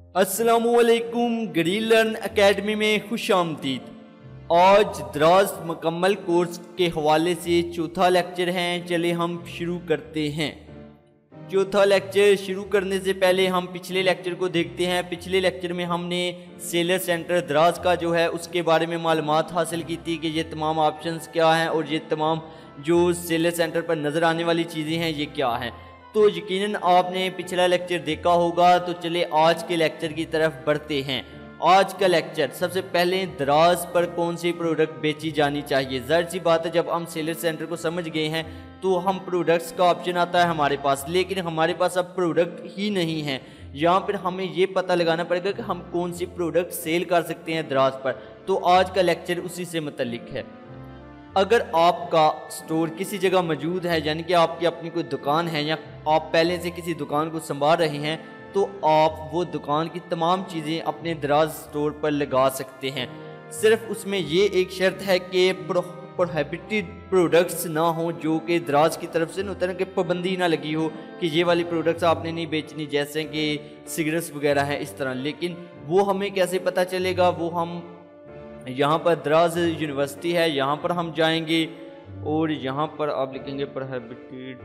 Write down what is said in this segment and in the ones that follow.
अस्सलामुअलैकुम green learn academy में खुश आमदीद। आज दराज मुकम्मल कोर्स के हवाले से चौथा लेक्चर है। चले हम शुरू करते हैं। चौथा लेक्चर शुरू करने से पहले हम पिछले लेक्चर को देखते हैं। पिछले लेक्चर में हमने सेलर सेंटर दराज का जो है उसके बारे में मालूमात हासिल की थी कि ये तमाम ऑप्शंस क्या हैं और ये तमाम जो सेलर सेंटर पर नज़र आने वाली चीज़ें हैं ये क्या हैं। तो यकीनन आपने पिछला लेक्चर देखा होगा। तो चले आज के लेक्चर की तरफ बढ़ते हैं। आज का लेक्चर सबसे पहले दराज पर कौन सी प्रोडक्ट बेची जानी चाहिए। ज़ाहिर सी बात है, जब हम सेलर सेंटर को समझ गए हैं तो हम प्रोडक्ट्स का ऑप्शन आता है हमारे पास, लेकिन हमारे पास अब प्रोडक्ट ही नहीं है। यहाँ पर हमें ये पता लगाना पड़ेगा कि हम कौन सी प्रोडक्ट सेल कर सकते हैं दराज पर। तो आज का लेक्चर उसी से मुतल्लिक है। अगर आपका स्टोर किसी जगह मौजूद है, यानी कि आपकी अपनी कोई दुकान है या आप पहले से किसी दुकान को संभाल रहे हैं, तो आप वो दुकान की तमाम चीज़ें अपने दराज स्टोर पर लगा सकते हैं। सिर्फ उसमें ये एक शर्त है कि प्रोहिबिटेड प्रोडक्ट्स ना हो, जो कि दराज की तरफ से उतना कि पाबंदी ना लगी हो कि ये वाली प्रोडक्ट्स आपने नहीं बेचनी, जैसे कि सिगरेट्स वगैरह हैं इस तरह। लेकिन वो हमें कैसे पता चलेगा? वो हम यहाँ पर दराज यूनिवर्सिटी है, यहाँ पर हम जाएंगे और यहाँ पर आप लिखेंगे प्रोहिबिटेड,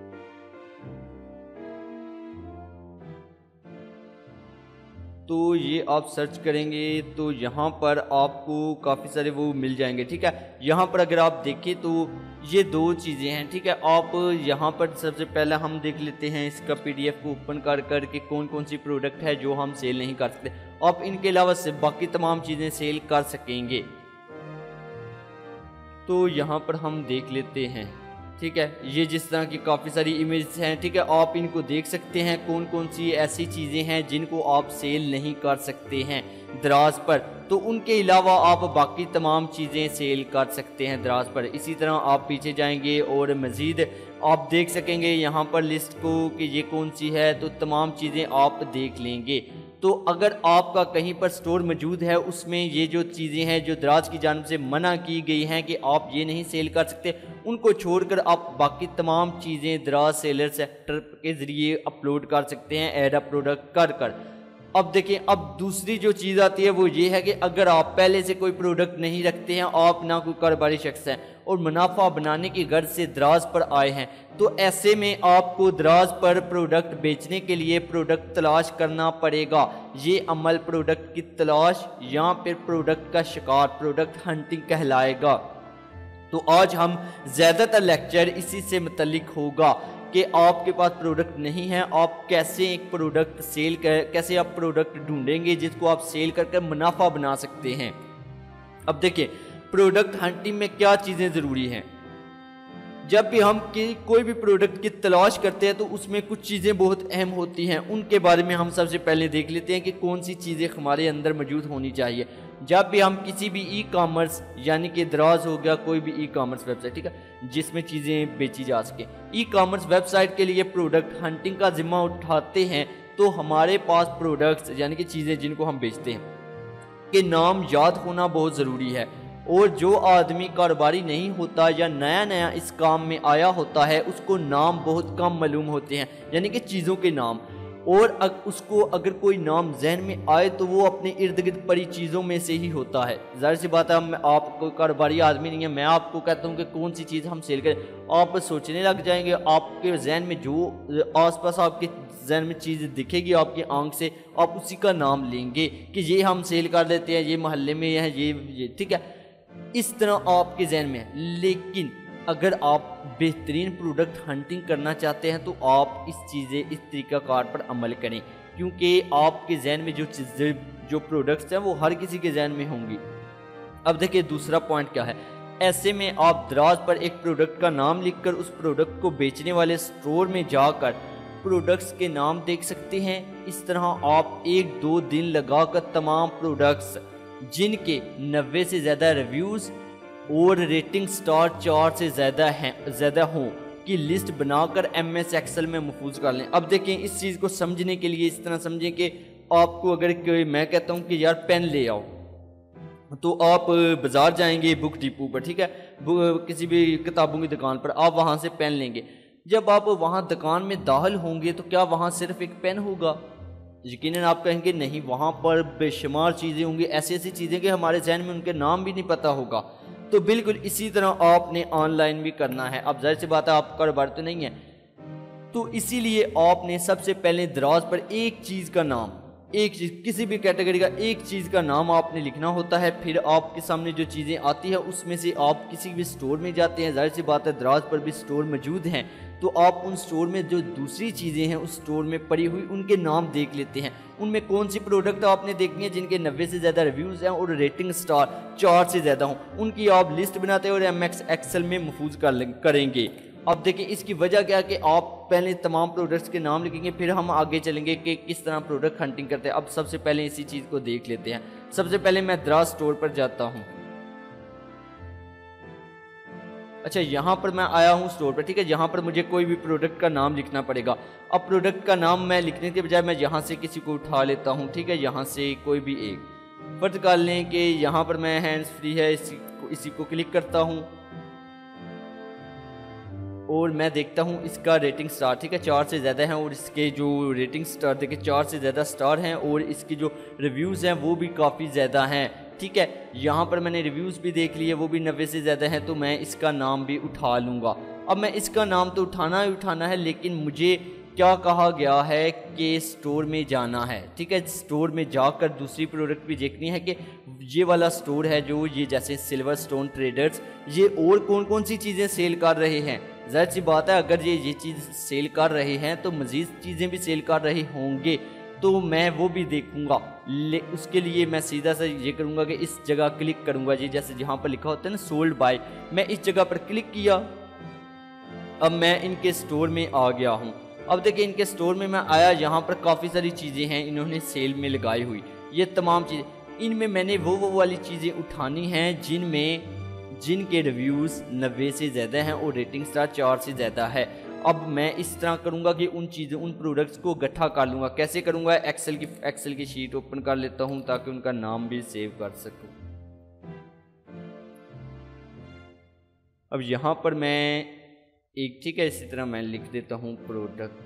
तो ये आप सर्च करेंगे तो यहाँ पर आपको काफ़ी सारे वो मिल जाएंगे। ठीक है, यहाँ पर अगर आप देखें तो ये दो चीज़ें हैं। ठीक है, आप यहाँ पर सबसे पहले हम देख लेते हैं इसका PDF को ओपन कर कर के कौन कौन सी प्रोडक्ट है जो हम सेल नहीं कर सकते। आप इनके अलावा से बाकी तमाम चीज़ें सेल कर सकेंगे। तो यहाँ पर हम देख लेते हैं। ठीक है, ये जिस तरह की काफ़ी सारी इमेज हैं। ठीक है, आप इनको देख सकते हैं कौन कौन सी ऐसी चीज़ें हैं जिनको आप सेल नहीं कर सकते हैं दराज पर। तो उनके अलावा आप बाकी तमाम चीज़ें सेल कर सकते हैं दराज पर। इसी तरह आप पीछे जाएंगे और मज़ीद आप देख सकेंगे यहाँ पर लिस्ट को कि ये कौन सी है, तो तमाम चीज़ें आप देख लेंगे। तो अगर आपका कहीं पर स्टोर मौजूद है उसमें ये जो चीज़ें हैं जो दराज की जानिब से मना की गई हैं कि आप ये नहीं सेल कर सकते, उनको छोड़कर आप बाकी तमाम चीज़ें दराज सेलर सेक्टर के ज़रिए अपलोड कर सकते हैं ऐड अ प्रोडक्ट कर कर। अब देखिए, अब दूसरी जो चीज़ आती है वो ये है कि अगर आप पहले से कोई प्रोडक्ट नहीं रखते हैं, आप ना कोई कारोबारी शख्स हैं और मुनाफा बनाने की गर्ज से दराज पर आए हैं, तो ऐसे में आपको दराज पर प्रोडक्ट बेचने के लिए प्रोडक्ट तलाश करना पड़ेगा। ये अमल प्रोडक्ट की तलाश या फिर प्रोडक्ट का शिकार, प्रोडक्ट हंटिंग कहलाएगा। तो आज हम ज़्यादातर लेक्चर इसी से मुतल्लिक होगा कि आपके पास प्रोडक्ट नहीं है, आप कैसे एक प्रोडक्ट सेल कर, कैसे आप प्रोडक्ट ढूंढेंगे जिसको आप सेल करके मुनाफा बना सकते हैं। अब देखिए, प्रोडक्ट हंटिंग में क्या चीज़ें ज़रूरी हैं। जब भी हम कोई भी प्रोडक्ट की तलाश करते हैं तो उसमें कुछ चीज़ें बहुत अहम होती हैं। उनके बारे में हम सबसे पहले देख लेते हैं कि कौन सी चीज़ें हमारे अंदर मौजूद होनी चाहिए। जब भी हम किसी भी ई कॉमर्स, यानी कि दराज हो गया कोई भी ई कॉमर्स वेबसाइट, ठीक है, जिसमें चीज़ें बेची जा सके, ई कॉमर्स वेबसाइट के लिए प्रोडक्ट हंटिंग का जिम्मा उठाते हैं, तो हमारे पास प्रोडक्ट्स यानी कि चीज़ें जिनको हम बेचते हैं के नाम याद होना बहुत ज़रूरी है। और जो आदमी कारोबारी नहीं होता या नया नया इस काम में आया होता है, उसको नाम बहुत कम मालूम होते हैं, यानी कि चीज़ों के नाम। और उसको अगर कोई नाम जहन में आए तो वो अपने इर्द गिर्द पड़ी चीज़ों में से ही होता है। ज़ाहिर सी बात है, आप कोई कारोबारी आदमी नहीं है, मैं आपको कहता हूँ कि कौन सी चीज़ हम सेल करें, आप सोचने लग जाएंगे। आपके जहन में जो आसपास आपके जहन में चीज़ दिखेगी आपकी आंख से, आप उसी का नाम लेंगे कि ये हम सेल कर देते हैं, ये मोहल्ले में है, ये ठीक है, इस तरह आपके जहन में है। लेकिन अगर आप बेहतरीन प्रोडक्ट हंटिंग करना चाहते हैं तो आप इस चीज़ें, इस तरीक़ाकार पर अमल करें, क्योंकि आपके जहन में जो चीज़ें, जो प्रोडक्ट्स हैं वो हर किसी के जहन में होंगी। अब देखिए, दूसरा पॉइंट क्या है। ऐसे में आप दराज पर एक प्रोडक्ट का नाम लिखकर उस प्रोडक्ट को बेचने वाले स्टोर में जाकर प्रोडक्ट्स के नाम देख सकते हैं। इस तरह आप 1-2 दिन लगाकर तमाम प्रोडक्ट्स जिनके 90 से ज़्यादा रिव्यूज़ और रेटिंग स्टार 4 से ज़्यादा हों की लिस्ट बनाकर MS एक्सेल में महफूज कर लें। अब देखें, इस चीज़ को समझने के लिए इस तरह समझें कि आपको अगर मैं कहता हूं कि यार पेन ले आओ, तो आप बाज़ार जाएंगे बुक डिपो पर, ठीक है, किसी भी किताबों की दुकान पर, आप वहां से पेन लेंगे। जब आप वहां दुकान में दाखिल होंगे तो क्या वहां सिर्फ एक पेन होगा? यकीनन आप कहेंगे नहीं, वहाँ पर बेशुमार चीज़ें होंगी, ऐसी ऐसी चीज़ें कि हमारे जहन में उनके नाम भी नहीं पता होगा। तो बिल्कुल इसी तरह आपने ऑनलाइन भी करना है। अब जाहिर सी बात है आपका कारोबार तो नहीं है, तो इसीलिए आपने सबसे पहले दराज पर एक चीज़ का नाम, एक चीज़, किसी भी कैटेगरी का एक चीज़ का नाम आपने लिखना होता है। फिर आपके सामने जो चीज़ें आती है उसमें से आप किसी भी स्टोर में जाते हैं, जाहिर सी बात है दराज पर भी स्टोर मौजूद हैं, तो आप उन स्टोर में जो दूसरी चीज़ें हैं उस स्टोर में पड़ी हुई उनके नाम देख लेते हैं। उनमें कौन सी प्रोडक्ट आपने देखनी है जिनके 90 से ज़्यादा रिव्यूज़ हैं और रेटिंग स्टार 4 से ज़्यादा हों, उनकी आप लिस्ट बनाते हैं और एमएक्स एक्सेल में महफूज करेंगे। अब देखिए इसकी वजह क्या है कि आप पहले तमाम प्रोडक्ट्स के नाम लिखेंगे, फिर हम आगे चलेंगे कि किस तरह प्रोडक्ट हंटिंग करते हैं। अब सबसे पहले इसी चीज़ को देख लेते हैं। सबसे पहले मैं दराज स्टोर पर जाता हूँ। अच्छा, यहाँ पर मैं आया हूँ स्टोर पर, ठीक है। यहाँ पर मुझे कोई भी प्रोडक्ट का नाम लिखना पड़ेगा। अब प्रोडक्ट का नाम मैं लिखने के बजाय मैं यहाँ से किसी को उठा लेता हूँ, ठीक है। यहाँ से कोई भी एक फर्ज कर लें कि यहाँ पर मैं हैंड्स फ्री है, इसी को क्लिक करता हूँ और मैं देखता हूँ इसका रेटिंग स्टार, ठीक है, 4 से ज़्यादा हैं और इसके जो रेटिंग स्टार देखिए 4 से ज़्यादा स्टार हैं और इसके जो रिव्यूज़ हैं वो भी काफ़ी ज़्यादा हैं, ठीक है। यहाँ पर मैंने रिव्यूज़ भी देख लिए, वो भी 90 से ज़्यादा हैं, तो मैं इसका नाम भी उठा लूँगा। अब मैं इसका नाम तो उठाना ही उठाना है, लेकिन मुझे क्या कहा गया है कि स्टोर में जाना है, ठीक है। स्टोर में जाकर दूसरी प्रोडक्ट भी देखनी है कि ये वाला स्टोर है जो ये जैसे सिल्वर स्टोन ट्रेडर्स, ये और कौन कौन सी चीज़ें सेल कर रहे हैं। जाहिर सी बात है अगर ये चीज़ सेल कर रहे हैं तो मज़ीद चीज़ें भी सेल कर रहे होंगे, तो मैं वो भी देखूंगा। उसके लिए मैं सीधा सा ये करूँगा कि इस जगह क्लिक करूँगा, ये जैसे जहाँ पर लिखा होता है ना सोल्ड बाय, मैं इस जगह पर क्लिक किया। अब मैं इनके स्टोर में आ गया हूँ। अब देखिए इनके स्टोर में मैं आया, यहाँ पर काफ़ी सारी चीज़ें हैं इन्होंने सेल में लगाई हुई, ये तमाम चीज़ें। इनमें मैंने वो वाली चीज़ें उठानी हैं जिनके रिव्यूज़ 90 से ज़्यादा हैं और रेटिंग स्टार 4 से ज़्यादा है। अब मैं इस तरह करूँगा कि उन प्रोडक्ट्स को इकट्ठा कर लूँगा। कैसे करूँगा, एक्सेल की शीट ओपन कर लेता हूँ ताकि उनका नाम भी सेव कर सकूँ। अब यहाँ पर मैं एक, ठीक है, इसी तरह मैं लिख देता हूँ प्रोडक्ट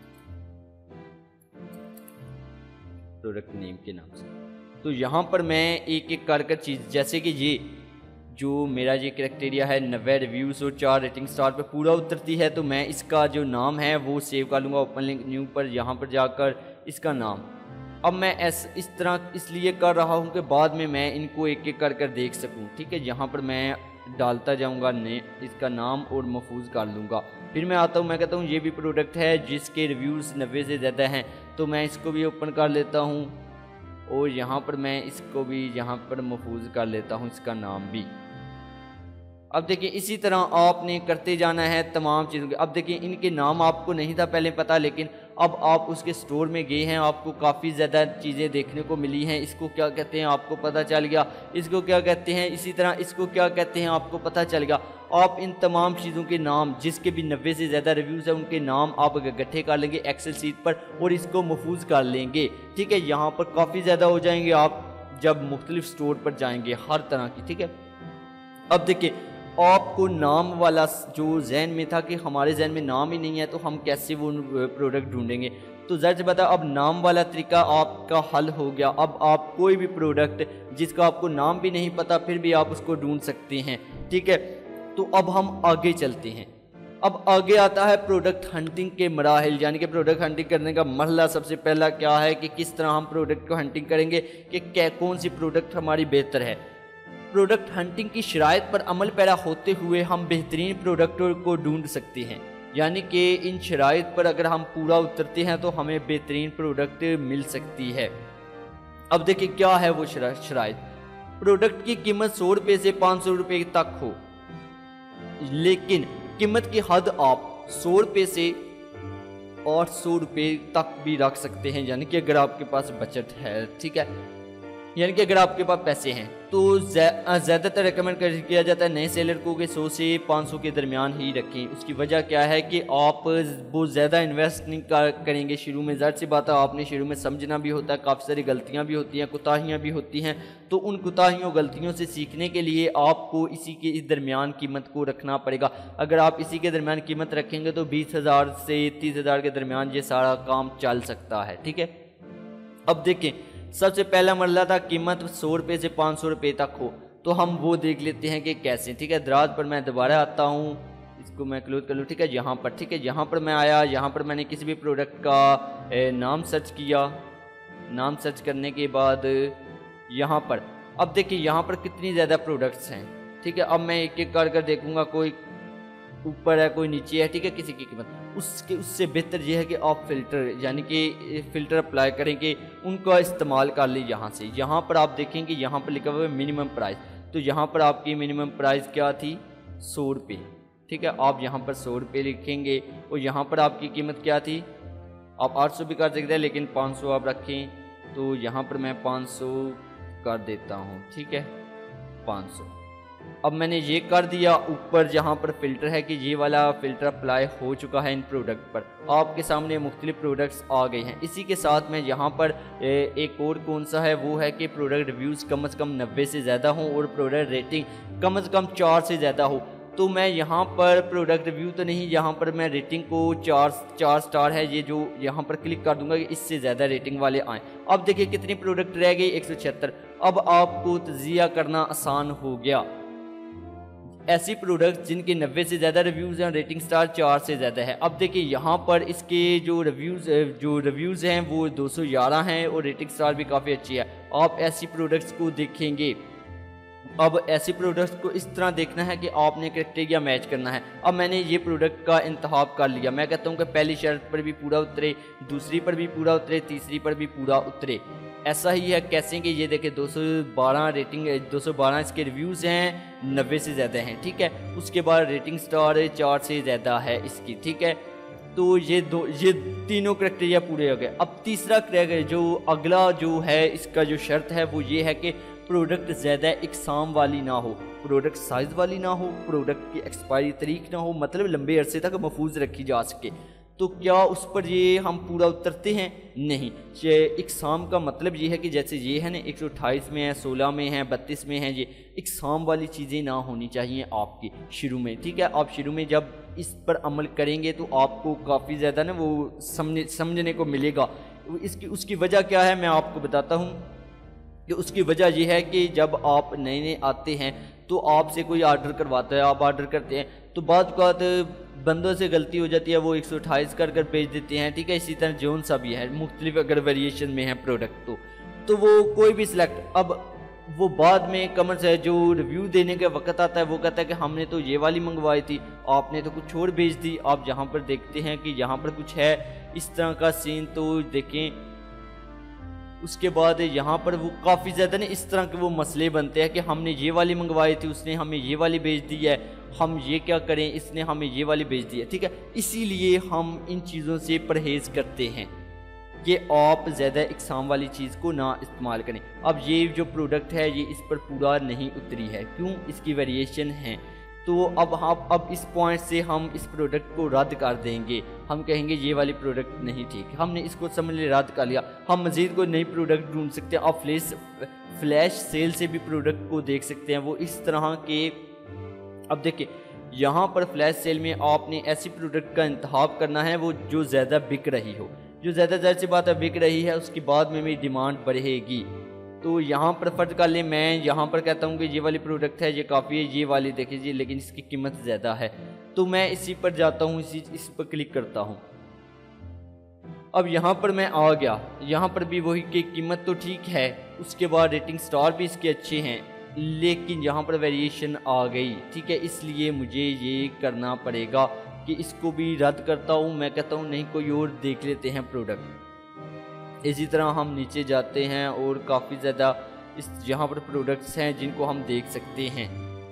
नेम के नाम से। तो यहाँ पर मैं एक एक कर चीज़, जैसे कि ये जो मेरा ये क्राइटेरिया है 90 रिव्यूज़ और 4 रेटिंग स्टार पे पूरा उतरती है, तो मैं इसका जो नाम है वो सेव कर लूँगा। ओपन लिंक न्यू पर यहाँ पर जाकर इसका नाम, अब मैं इस तरह इसलिए कर रहा हूँ कि बाद में मैं इनको एक एक कर देख सकूँ, ठीक है। यहाँ पर मैं डालता जाऊँगा इसका नाम और महफूज कर लूँगा। फिर मैं आता हूँ, मैं कहता हूँ ये भी प्रोडक्ट है जिसके रिव्यूज़ 90 से ज़्यादा हैं, तो मैं इसको भी ओपन कर लेता हूँ और यहाँ पर मैं इसको भी यहाँ पर महफूज कर लेता हूँ, इसका नाम भी। अब देखिए इसी तरह आपने करते जाना है तमाम चीज़ों के। अब देखिए इनके नाम आपको नहीं था पहले पता, लेकिन अब आप उसके स्टोर में गए हैं, आपको काफ़ी ज़्यादा चीज़ें देखने को मिली हैं। इसको क्या कहते हैं आपको पता चल गया, इसको क्या कहते हैं, इसी तरह इसको क्या कहते हैं आपको पता चल गया। आप इन तमाम चीज़ों के नाम जिसके भी 90 से ज़्यादा रिव्यूज़ हैं उनके नाम आप इकट्ठे कर लेंगे एक्सेल शीट पर और इसको महफूज कर लेंगे, ठीक है। यहाँ पर काफ़ी ज़्यादा हो जाएंगे आप जब मुख्तलिफ स्टोर पर जाएंगे हर तरह की, ठीक है। अब देखिए आपको नाम वाला जो जहन में था कि हमारे जहन में नाम ही नहीं है तो हम कैसे वो प्रोडक्ट ढूंढेंगे, तो ज़ाहिर सी बात है अब नाम वाला तरीका आपका हल हो गया। अब आप कोई भी प्रोडक्ट जिसका आपको नाम भी नहीं पता फिर भी आप उसको ढूंढ सकते हैं, ठीक है। तो अब हम आगे चलते हैं। अब आगे आता है प्रोडक्ट हंटिंग के मराहिल, यानी कि प्रोडक्ट हंटिंग करने का मरहला सबसे पहला क्या है कि किस तरह हम प्रोडक्ट को हंटिंग करेंगे कि कौन सी प्रोडक्ट हमारी बेहतर है। प्रोडक्ट हंटिंग की शराइत पर अमल पैरा होते हुए हम बेहतरीन प्रोडक्टों को ढूंढ सकते हैं, यानी कि इन शराइत पर अगर हम पूरा उतरते हैं तो हमें बेहतरीन प्रोडक्ट मिल सकती है। अब देखिए क्या है वो शराइत। प्रोडक्ट की कीमत 100 रुपये से 500 रुपये तक हो, लेकिन कीमत की हद आप 100 रुपये से 800 रुपये तक भी रख सकते हैं, यानी कि अगर आपके पास बजट है, ठीक है, यानी कि अगर आपके पास पैसे हैं तो ज़्यादातर रिकमेंड किया जाता है नए सेलर को कि 100 से 500 के दरमियान ही रखें। उसकी वजह क्या है कि आप बहुत ज़्यादा इन्वेस्ट नहीं करेंगे शुरू में। ज़ाहिर सी बात है आपने शुरू में समझना भी होता है, काफ़ी सारी गलतियां भी होती हैं, कोताहियां भी होती हैं, तो उन कोताहियों गलतियों से सीखने के लिए आपको इसी के इस दरमियान कीमत को रखना पड़ेगा। अगर आप इसी के दरमियान कीमत रखेंगे तो 20,000 से 30,000 के दरमियान ये सारा काम चल सकता है, ठीक है। अब देखें, सबसे पहला मरला था कीमत 100 रुपये से 500 रुपये तक हो, तो हम वो देख लेते हैं कि कैसे। ठीक है, दराज पर मैं दोबारा आता हूँ, इसको मैं क्लोज कर लूँ। ठीक है, यहाँ पर, ठीक है, यहाँ पर मैं आया, यहाँ पर मैंने किसी भी प्रोडक्ट का नाम सर्च किया। नाम सर्च करने के बाद यहाँ पर अब देखिए यहाँ पर कितनी ज़्यादा प्रोडक्ट्स हैं। ठीक है, अब मैं एक एक कर देखूँगा, कोई ऊपर है कोई नीचे है। ठीक है, किसी की कीमत उससे बेहतर यह है कि आप फ़िल्टर यानी कि फ़िल्टर अप्लाई करें कि उनका इस्तेमाल कर लें। यहाँ से यहाँ पर आप देखेंगे यहाँ पर लिखा हुआ है मिनिमम प्राइस, तो यहाँ पर आपकी मिनिमम प्राइस क्या थी, 100 रुपये। ठीक है, आप यहाँ पर 100 रुपये लिखेंगे और यहाँ पर आपकी कीमत क्या थी, आप 800 भी कर सकते हैं लेकिन 500 आप रखें, तो यहाँ पर मैं 500 कर देता हूँ। ठीक है, 500। अब मैंने ये कर दिया। ऊपर जहाँ पर फ़िल्टर है कि ये वाला फ़िल्टर अप्लाई हो चुका है इन प्रोडक्ट पर, आपके सामने मुख्तलिफ प्रोडक्ट्स आ गए हैं। इसी के साथ में यहाँ पर एक और कौन सा है, वो है कि प्रोडक्ट रिव्यूज़ कम से कम 90 से ज़्यादा हों और प्रोडक्ट रेटिंग कम से कम 4 से ज़्यादा हो। तो मैं यहाँ पर प्रोडक्ट रिव्यू तो नहीं, यहाँ पर मैं रेटिंग को 4 स्टार है ये जो यहाँ पर क्लिक कर दूंगा कि इससे ज़्यादा रेटिंग वाले आएँ। अब देखिए कितनी प्रोडक्ट रह गई, 176। अब आपको तजिया करना आसान हो गया। ऐसी प्रोडक्ट जिनके 90 से ज़्यादा रिव्यूज़ हैं, रेटिंग स्टार 4 से ज़्यादा है। अब देखिए यहाँ पर इसके जो रिव्यूज़ हैं वो 211 हैं और रेटिंग स्टार भी काफ़ी अच्छी है। आप ऐसी प्रोडक्ट्स को देखेंगे। अब ऐसी प्रोडक्ट्स को इस तरह देखना है कि आपने क्राइटेरिया मैच करना है। अब मैंने ये प्रोडक्ट का इंतखाब कर लिया। मैं कहता हूँ कि पहली शर्त पर भी पूरा उतरे, दूसरी पर भी पूरा उतरे, तीसरी पर भी पूरा उतरे। ऐसा ही है कैसे कि ये देखें 212 रेटिंग, 212 इसके रिव्यूज़ हैं, 90 से ज़्यादा हैं। ठीक है, उसके बाद रेटिंग स्टार 4 से ज़्यादा है इसकी। ठीक है, तो ये तीनों क्राइटेरिया पूरे हो गए। अब तीसरा क्राइटेरिया जो अगला जो है इसका जो शर्त है वो ये है कि प्रोडक्ट ज़्यादा इकसाम वाली ना हो, प्रोडक्ट साइज़ वाली ना हो, प्रोडक्ट की एक्सपायरी तारीख ना हो, मतलब लंबे अरसे तक महफूज रखी जा सके। तो क्या उस पर ये हम पूरा उतरते हैं? नहीं। इकसाम का मतलब ये है कि जैसे ये है ना 128 में है, 16 में है, 32 में है, ये इकसाम वाली चीज़ें ना होनी चाहिए आपकी शुरू में। ठीक है, आप शुरू में जब इस पर अमल करेंगे तो आपको काफ़ी ज़्यादा ना वो समझने को मिलेगा। उसकी वजह क्या है मैं आपको बताता हूँ कि उसकी वजह यह है कि जब आप नए नए आते हैं तो आपसे कोई आर्डर करवाता है, आप आर्डर करते हैं तो बाद बंदों से गलती हो जाती है, वो 128 कर भेज देते हैं। ठीक है, इसी तरह जोन सा भी है, मुख्तलिफ अगर वेरिएशन में है प्रोडक्ट तो वो कोई भी सिलेक्ट। अब वो बाद में कमर से जो रिव्यू देने का वक्त आता है वो कहता है कि हमने तो ये वाली मंगवाई थी, आपने तो कुछ और भेज दी। आप जहाँ पर देखते हैं कि यहाँ पर कुछ है इस तरह का सीन, तो देखें उसके बाद यहाँ पर वो काफ़ी ज़्यादा ना इस तरह के वो मसले बनते हैं कि हमने ये वाली मंगवाई थी, उसने हमें ये वाली भेज दी है, हम ये क्या करें, इसने हमें ये वाली भेज दी है। ठीक है, इसीलिए हम इन चीज़ों से परहेज़ करते हैं कि आप ज़्यादा इकसाम वाली चीज़ को ना इस्तेमाल करें। अब ये जो प्रोडक्ट है ये इस पर पूरा नहीं उतरी है, क्यों? इसकी वेरिएशन है। तो अब इस पॉइंट से हम इस प्रोडक्ट को रद्द कर देंगे। हम कहेंगे ये वाली प्रोडक्ट नहीं ठीक है, हमने इसको समझ लिया, रद्द कर लिया। हम मज़ीद कोई नई प्रोडक्ट ढूंढ सकते हैं। आप फ्लैश सेल से भी प्रोडक्ट को देख सकते हैं, वो इस तरह के। अब देखिए यहाँ पर फ्लैश सेल में आपने ऐसी प्रोडक्ट का इंतखाब करना है वो जो ज़्यादा बिक रही हो, जो ज़्यादा ज़ाहिर सी बात है बिक रही है, उसकी बाद में मेरी डिमांड बढ़ेगी। तो यहाँ पर फर्ज कर लें, मैं यहाँ पर कहता हूँ कि ये वाली प्रोडक्ट है, ये काफ़ी है, ये वाली देखिए लेकिन इसकी कीमत ज़्यादा है, तो मैं इसी पर जाता हूँ, इस पर क्लिक करता हूँ। अब यहाँ पर मैं आ गया, यहाँ पर भी वही की कीमत तो ठीक है, उसके बाद रेटिंग स्टार भी इसके अच्छे हैं, लेकिन यहाँ पर वेरिएशन आ गई। ठीक है, इसलिए मुझे ये करना पड़ेगा कि इसको भी रद्द करता हूँ। मैं कहता हूँ नहीं, कोई और देख लेते हैं प्रोडक्ट। इसी तरह हम नीचे जाते हैं और काफ़ी ज़्यादा इस यहाँ पर प्रोडक्ट्स हैं जिनको हम देख सकते हैं।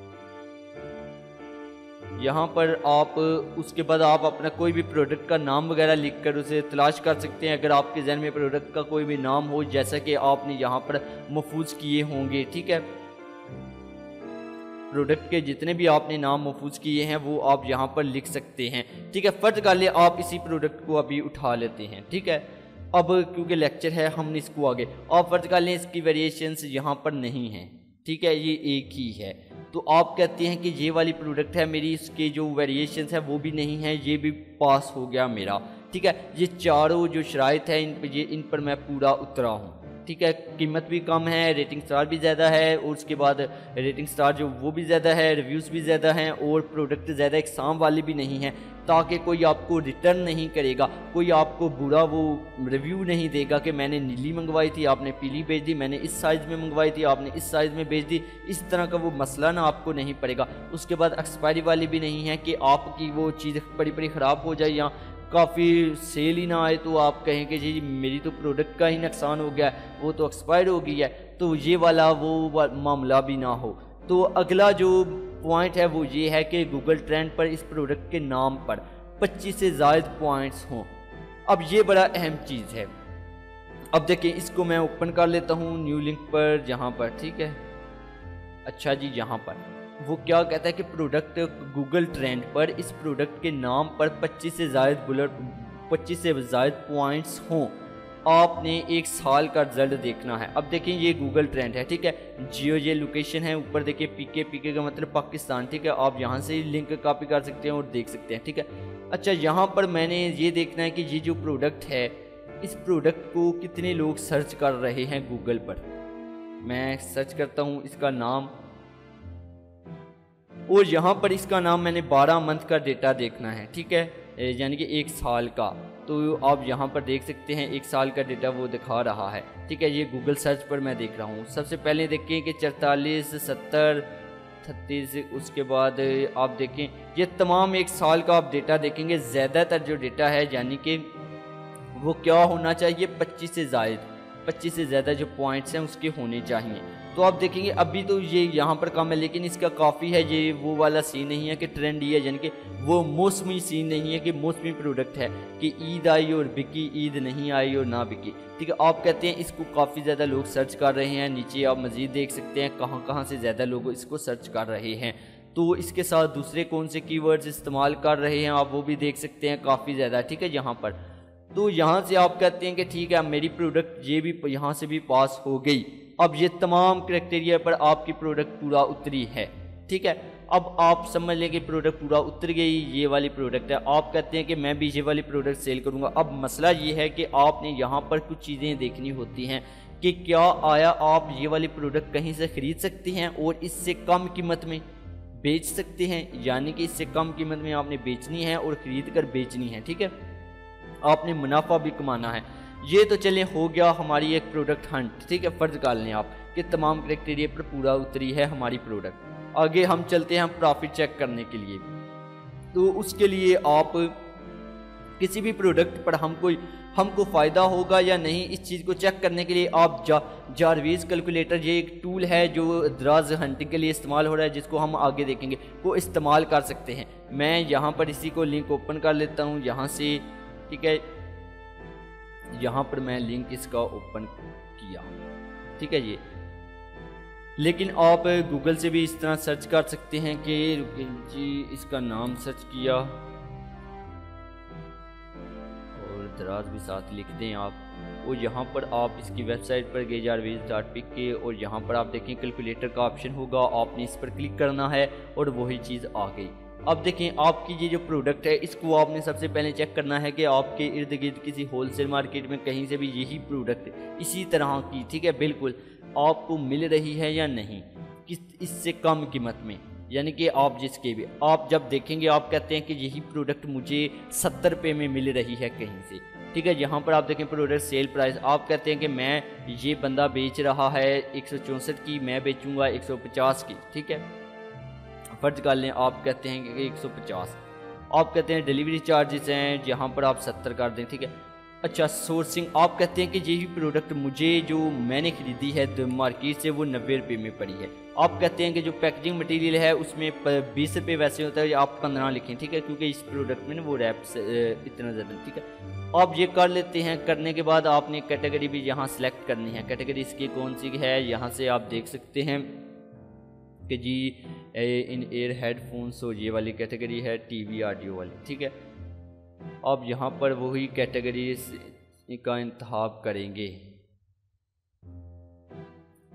यहाँ पर आप उसके बाद आप अपना कोई भी प्रोडक्ट का नाम वगैरह लिखकर उसे तलाश कर सकते हैं, अगर आपके जहन में प्रोडक्ट का कोई भी नाम हो जैसा कि आपने यहाँ पर महफूज किए होंगे। ठीक है, प्रोडक्ट के जितने भी आपने नाम महफूज किए हैं वो आप यहाँ पर लिख सकते हैं। ठीक है, फर्ज कर ले आप इसी प्रोडक्ट को अभी उठा लेते हैं। ठीक है, अब क्योंकि लेक्चर है हमने इसको आगे, आप फर्ज कर लें इसकी वेरिएशंस यहाँ पर नहीं हैं। ठीक है, ये एक ही है, तो आप कहते हैं कि ये वाली प्रोडक्ट है मेरी, इसके जो वेरिएशंस है वो भी नहीं है, ये भी पास हो गया मेरा। ठीक है। ये चारों जो शराइत है इन पर मैं पूरा उतरा हूँ, ठीक है। कीमत भी कम है, रेटिंग स्टार भी ज़्यादा है, और उसके बाद रेटिंग स्टार जो वो भी ज़्यादा है, रिव्यूज़ भी ज़्यादा हैं, और प्रोडक्ट ज़्यादा एग्जाम वाले भी नहीं हैं, ताकि कोई आपको रिटर्न नहीं करेगा, कोई आपको बुरा वो रिव्यू नहीं देगा कि मैंने नीली मंगवाई थी आपने पीली भेज दी, मैंने इस साइज़ में मंगवाई थी आपने इस साइज़ में भेज दी। इस तरह का वो मसला ना आपको नहीं पड़ेगा। उसके बाद एक्सपायरी वाली भी नहीं है कि आपकी वो चीज़ बड़ी बड़ी ख़राब हो जाए या काफ़ी सेल ही ना आए तो आप कहें कि जी मेरी तो प्रोडक्ट का ही नुकसान हो गया, वो तो एक्सपायर्ड हो गई है, तो ये वाला वो मामला भी ना हो। तो अगला जो पॉइंट है वो ये है कि गूगल ट्रेंड पर इस प्रोडक्ट के नाम पर 25 से ज़ायद पॉइंट्स हों। अब ये बड़ा अहम चीज़ है। अब देखिए, इसको मैं ओपन कर लेता हूँ न्यू लिंक पर, यहाँ पर, ठीक है। अच्छा जी, यहाँ पर वो क्या कहता है कि प्रोडक्ट गूगल ट्रेंड पर इस प्रोडक्ट के नाम पर 25 से ज़ायद पॉइंट्स हों। आपने 1 साल का रिजल्ट देखना है। अब देखिए, ये गूगल ट्रेंड है, ठीक है। जियो ये लोकेशन है, ऊपर देखिए पीके का मतलब पाकिस्तान, ठीक है। आप यहाँ से लिंक कॉपी कर सकते हैं और देख सकते हैं, ठीक है। अच्छा, यहाँ पर मैंने ये देखना है कि ये जो प्रोडक्ट है, इस प्रोडक्ट को कितने लोग सर्च कर रहे हैं गूगल पर। मैं सर्च करता हूँ इसका नाम, और यहाँ पर इसका नाम मैंने 12 मंथ का डेटा देखना है, ठीक है, यानी कि 1 साल का। तो आप यहाँ पर देख सकते हैं 1 साल का डेटा वो दिखा रहा है, ठीक है। ये गूगल सर्च पर मैं देख रहा हूँ। सबसे पहले देखें कि 44, 70, 36, उसके बाद आप देखें ये तमाम 1 साल का आप डेटा देखेंगे। ज़्यादातर जो डेटा है यानी कि वो क्या होना चाहिए, 25 से ज़्यादा जो पॉइंट्स हैं उसके होने चाहिए। तो आप देखेंगे अभी तो ये यहाँ पर कम है, लेकिन इसका काफ़ी है। ये वो वाला सीन नहीं है कि ट्रेंडी है, यानी कि वो मौसमी सीन नहीं है कि मौसमी प्रोडक्ट है कि ईद आई और बिकी, ईद नहीं आई और ना बिकी, ठीक है। आप कहते हैं इसको काफ़ी ज़्यादा लोग सर्च कर रहे हैं। नीचे आप मज़ीद देख सकते हैं कहाँ से ज़्यादा लोग इसको सर्च कर रहे हैं। तो इसके साथ दूसरे कौन से कीवर्ड्स इस्तेमाल कर रहे हैं आप वो भी देख सकते हैं, काफ़ी ज़्यादा, ठीक है। यहाँ पर तो यहाँ से आप कहते हैं कि ठीक है, मेरी प्रोडक्ट ये भी यहाँ से भी पास हो गई। अब ये तमाम क्राइटेरिया पर आपकी प्रोडक्ट पूरा उतरी है, ठीक है। अब आप समझ लें कि प्रोडक्ट पूरा उतर गई, ये वाली प्रोडक्ट है। आप कहते हैं कि मैं भी ये वाली प्रोडक्ट सेल करूँगा। अब मसला ये है कि आपने यहाँ पर कुछ चीज़ें देखनी होती हैं कि क्या आया आप ये वाली प्रोडक्ट कहीं से ख़रीद सकते हैं और इससे कम कीमत में बेच सकते हैं, यानी कि इससे कम कीमत में आपने बेचनी है और ख़रीद कर बेचनी है, ठीक है। आपने मुनाफा भी कमाना है। ये तो चले हो गया हमारी एक प्रोडक्ट हंट, ठीक है। फ़र्ज कर लें आप कि तमाम क्राइटेरिया पर पूरा उतरी है हमारी प्रोडक्ट। आगे हम चलते हैं प्रॉफिट चेक करने के लिए। तो उसके लिए आप किसी भी प्रोडक्ट पर हमको फ़ायदा होगा या नहीं, इस चीज़ को चेक करने के लिए आप जारवीज़ कैलकुलेटर, ये एक टूल है जो दराज हंटिंग के लिए इस्तेमाल हो रहा है, जिसको हम आगे देखेंगे, वो इस्तेमाल कर सकते हैं। मैं यहाँ पर इसी को लिंक ओपन कर लेता हूँ यहाँ से, ठीक है। यहाँ पर मैं लिंक इसका ओपन किया, ठीक है। ये लेकिन आप गूगल से भी इस तरह सर्च कर सकते हैं कि जी इसका नाम सर्च किया और दराज भी साथ लिख दें आप, और यहाँ पर आप इसकी वेबसाइट पर गए jarviz.pk, और यहाँ पर आप देखें कैलकुलेटर का ऑप्शन होगा, आपने इस पर क्लिक करना है और वही चीज़ आ गई। अब देखें आपकी ये जो प्रोडक्ट है इसको आपने सबसे पहले चेक करना है कि आपके इर्द गिर्द किसी होलसेल मार्केट में कहीं से भी यही प्रोडक्ट इसी तरह की, ठीक है, बिल्कुल आपको मिल रही है या नहीं, किस इससे कम कीमत में, यानी कि आप जिसके भी आप जब देखेंगे आप कहते हैं कि यही प्रोडक्ट मुझे 70 रुपये में मिल रही है कहीं से, ठीक है। यहाँ पर आप देखें प्रोडक्ट सेल प्राइस, आप कहते हैं कि मैं ये बंदा बेच रहा है 164 की, मैं बेचूंगा 150 की, ठीक है। फर्ज कर लें आप कहते हैं कि 150, आप कहते हैं डिलीवरी चार्जेस हैं, यहाँ पर आप 70 कर दें, ठीक है। अच्छा, सोर्सिंग, आप कहते हैं कि यही प्रोडक्ट मुझे जो मैंने ख़रीदी है मार्केट से वो 90 रुपये में पड़ी है। आप कहते हैं कि जो पैकेजिंग मटेरियल है उसमें 20 रुपये वैसे होता है, आप 15 लिखें, ठीक है, क्योंकि इस प्रोडक्ट में ना वो रैप इतना ज़्यादा, ठीक है। आप ये कर लेते हैं। करने के बाद आपने कैटेगरी भी यहाँ सेलेक्ट करनी है। कैटेगरी इसकी कौन सी है, यहाँ से आप देख सकते हैं कि जी इन एयर हेडफोन्स, और ये वाली कैटेगरी है टीवी ऑडियो वाली, ठीक है। आप यहाँ पर वही कैटेगरी का इंतखाब करेंगे,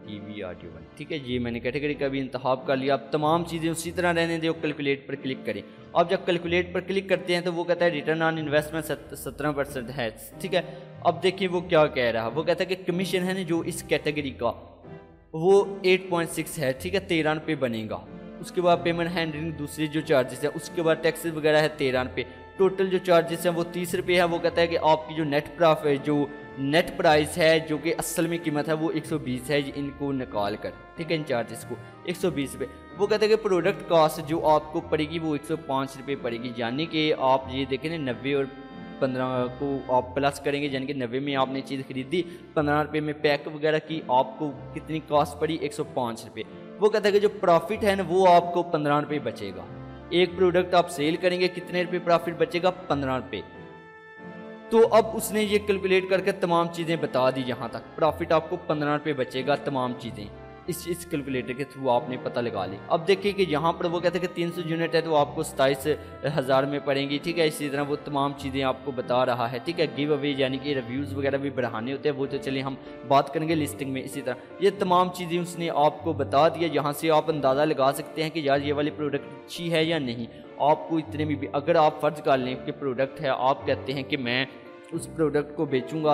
टीवी ऑडियो 1, ठीक है। ये मैंने कैटेगरी का भी इंतखाब कर लिया। अब तमाम चीज़ें उसी तरह रहने दो, कैलकुलेट पर क्लिक करें। अब जब कैलकुलेट पर क्लिक करते हैं तो वो कहता है रिटर्न ऑन इन्वेस्टमेंट 17% है, ठीक है। अब देखिए वो क्या कह रहा है, वो कहता है कि कमीशन है ना जो इस कैटेगरी का वो 8.6 है, ठीक है, 13 रुपये बनेगा। उसके बाद पेमेंट हैंडलिंग दूसरे जो चार्जेस है, उसके बाद टैक्सेस वगैरह है 13 रुपये। टोटल जो चार्जेस हैं वो 30 रुपये है। वो कहता है कि आपकी जो नेट प्रॉफिट जो नेट प्राइस है जो कि असल में कीमत है वो 120 है, इनको निकाल कर, ठीक है, इन चार्जेस को 120 रुपये। वो कहते हैं कि प्रोडक्ट कॉस्ट जो आपको पड़ेगी वो 105 रुपये पड़ेगी, यानी कि आप ये देखें ना 90 और 15 को आप प्लस करेंगे, यानी कि 90 में आपने चीज़ खरीदी, 15 रुपये में पैक वगैरह की, आपको कितनी कॉस्ट पड़ी 105 रुपये। वो कहता है कि जो प्रॉफिट है ना वो आपको 15 रुपये बचेगा। एक प्रोडक्ट आप सेल करेंगे कितने रुपये प्रॉफिट बचेगा, 15 रुपये। तो अब उसने ये कैलकुलेट करके तमाम चीज़ें बता दी, यहाँ तक प्रॉफिट आपको 15 रुपये बचेगा, तमाम चीज़ें इस कैलकुलेटर के थ्रू आपने पता लगा ली। अब देखिए कि यहाँ पर वो कहते हैं कि 300 यूनिट है तो आपको 27,000 में पड़ेंगी, ठीक है। इसी तरह वो तमाम चीज़ें आपको बता रहा है, ठीक है। गिव अवे यानी कि रिव्यूज़ वगैरह भी बढ़ाने होते हैं, वो तो चलिए हम बात करेंगे लिस्टिंग में। इसी तरह ये तमाम चीज़ें उसने आपको बता दिया, यहाँ से आप अंदाज़ा लगा सकते हैं कि यार ये वाली प्रोडक्ट अच्छी है या नहीं। आपको इतने में भी अगर आप फ़र्ज़ कर लें कि प्रोडक्ट है, आप कहते हैं कि मैं उस प्रोडक्ट को बेचूंगा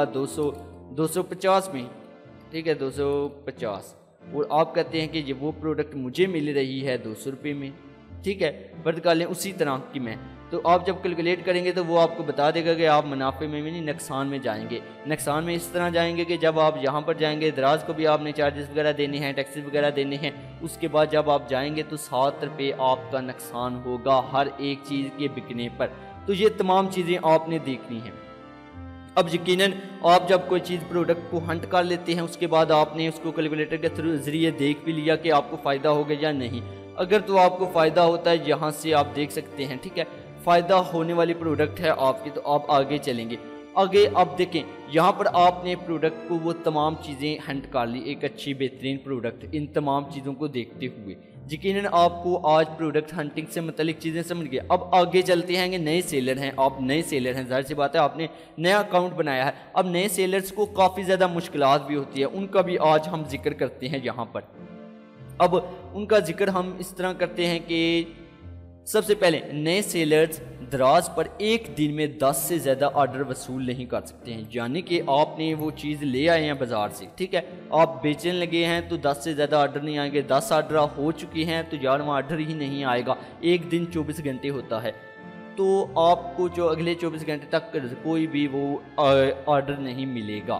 250 में, ठीक है, 250, और आप कहते हैं कि ये वो प्रोडक्ट मुझे मिल रही है 200 रुपये में, ठीक है, फर्ज कर लें उसी तरह की मैं, तो आप जब कैलकुलेट करेंगे तो वो आपको बता देगा कि आप मुनाफे में भी नहीं नुकसान में जाएंगे। नुकसान में इस तरह जाएंगे कि जब आप यहाँ पर जाएंगे दराज को भी आपने चार्जेस वगैरह देने हैं, टैक्सेस वगैरह देने हैं, उसके बाद जब आप जाएंगे तो 7 रुपये आपका नुकसान होगा हर एक चीज़ के बिकने पर। तो ये तमाम चीज़ें आपने देखनी हैं। अब यकीनन आप जब कोई चीज़ प्रोडक्ट को हंट कर लेते हैं उसके बाद आपने उसको कैलकुलेटर के थ्रू ज़रिए देख भी लिया कि आपको फ़ायदा होगा या नहीं। अगर तो आपको फ़ायदा होता है, यहाँ से आप देख सकते हैं, ठीक है, फ़ायदा होने वाली प्रोडक्ट है आपकी, तो आप आगे चलेंगे। आगे आप देखें यहाँ पर आपने प्रोडक्ट को वो तमाम चीज़ें हंट कर ली, एक अच्छी बेहतरीन प्रोडक्ट, इन तमाम चीज़ों को देखते हुए यकीनन आपको आज प्रोडक्ट हंटिंग से मुतलिक चीज़ें समझ गए। अब आगे चलते हैं कि नए सेलर हैं, आप नए सेलर हैं, जाहिर सी बात है आपने नया अकाउंट बनाया है। अब नए सेलर्स को काफ़ी ज़्यादा मुश्किलात भी होती है, उनका भी आज हम जिक्र करते हैं यहाँ पर। अब उनका जिक्र हम इस तरह करते हैं कि सबसे पहले नए सेलर्स दराज पर एक दिन में 10 से ज़्यादा ऑर्डर वसूल नहीं कर सकते हैं, यानी कि आपने वो चीज़ ले आए हैं बाज़ार से, ठीक है, आप बेचने लगे हैं तो 10 से ज़्यादा ऑर्डर नहीं आएंगे। 10 ऑर्डर हो चुके हैं तो 11वां ऑर्डर ही नहीं आएगा। एक दिन 24 घंटे होता है, तो आपको जो अगले 24 घंटे तक कोई भी वो ऑर्डर नहीं मिलेगा।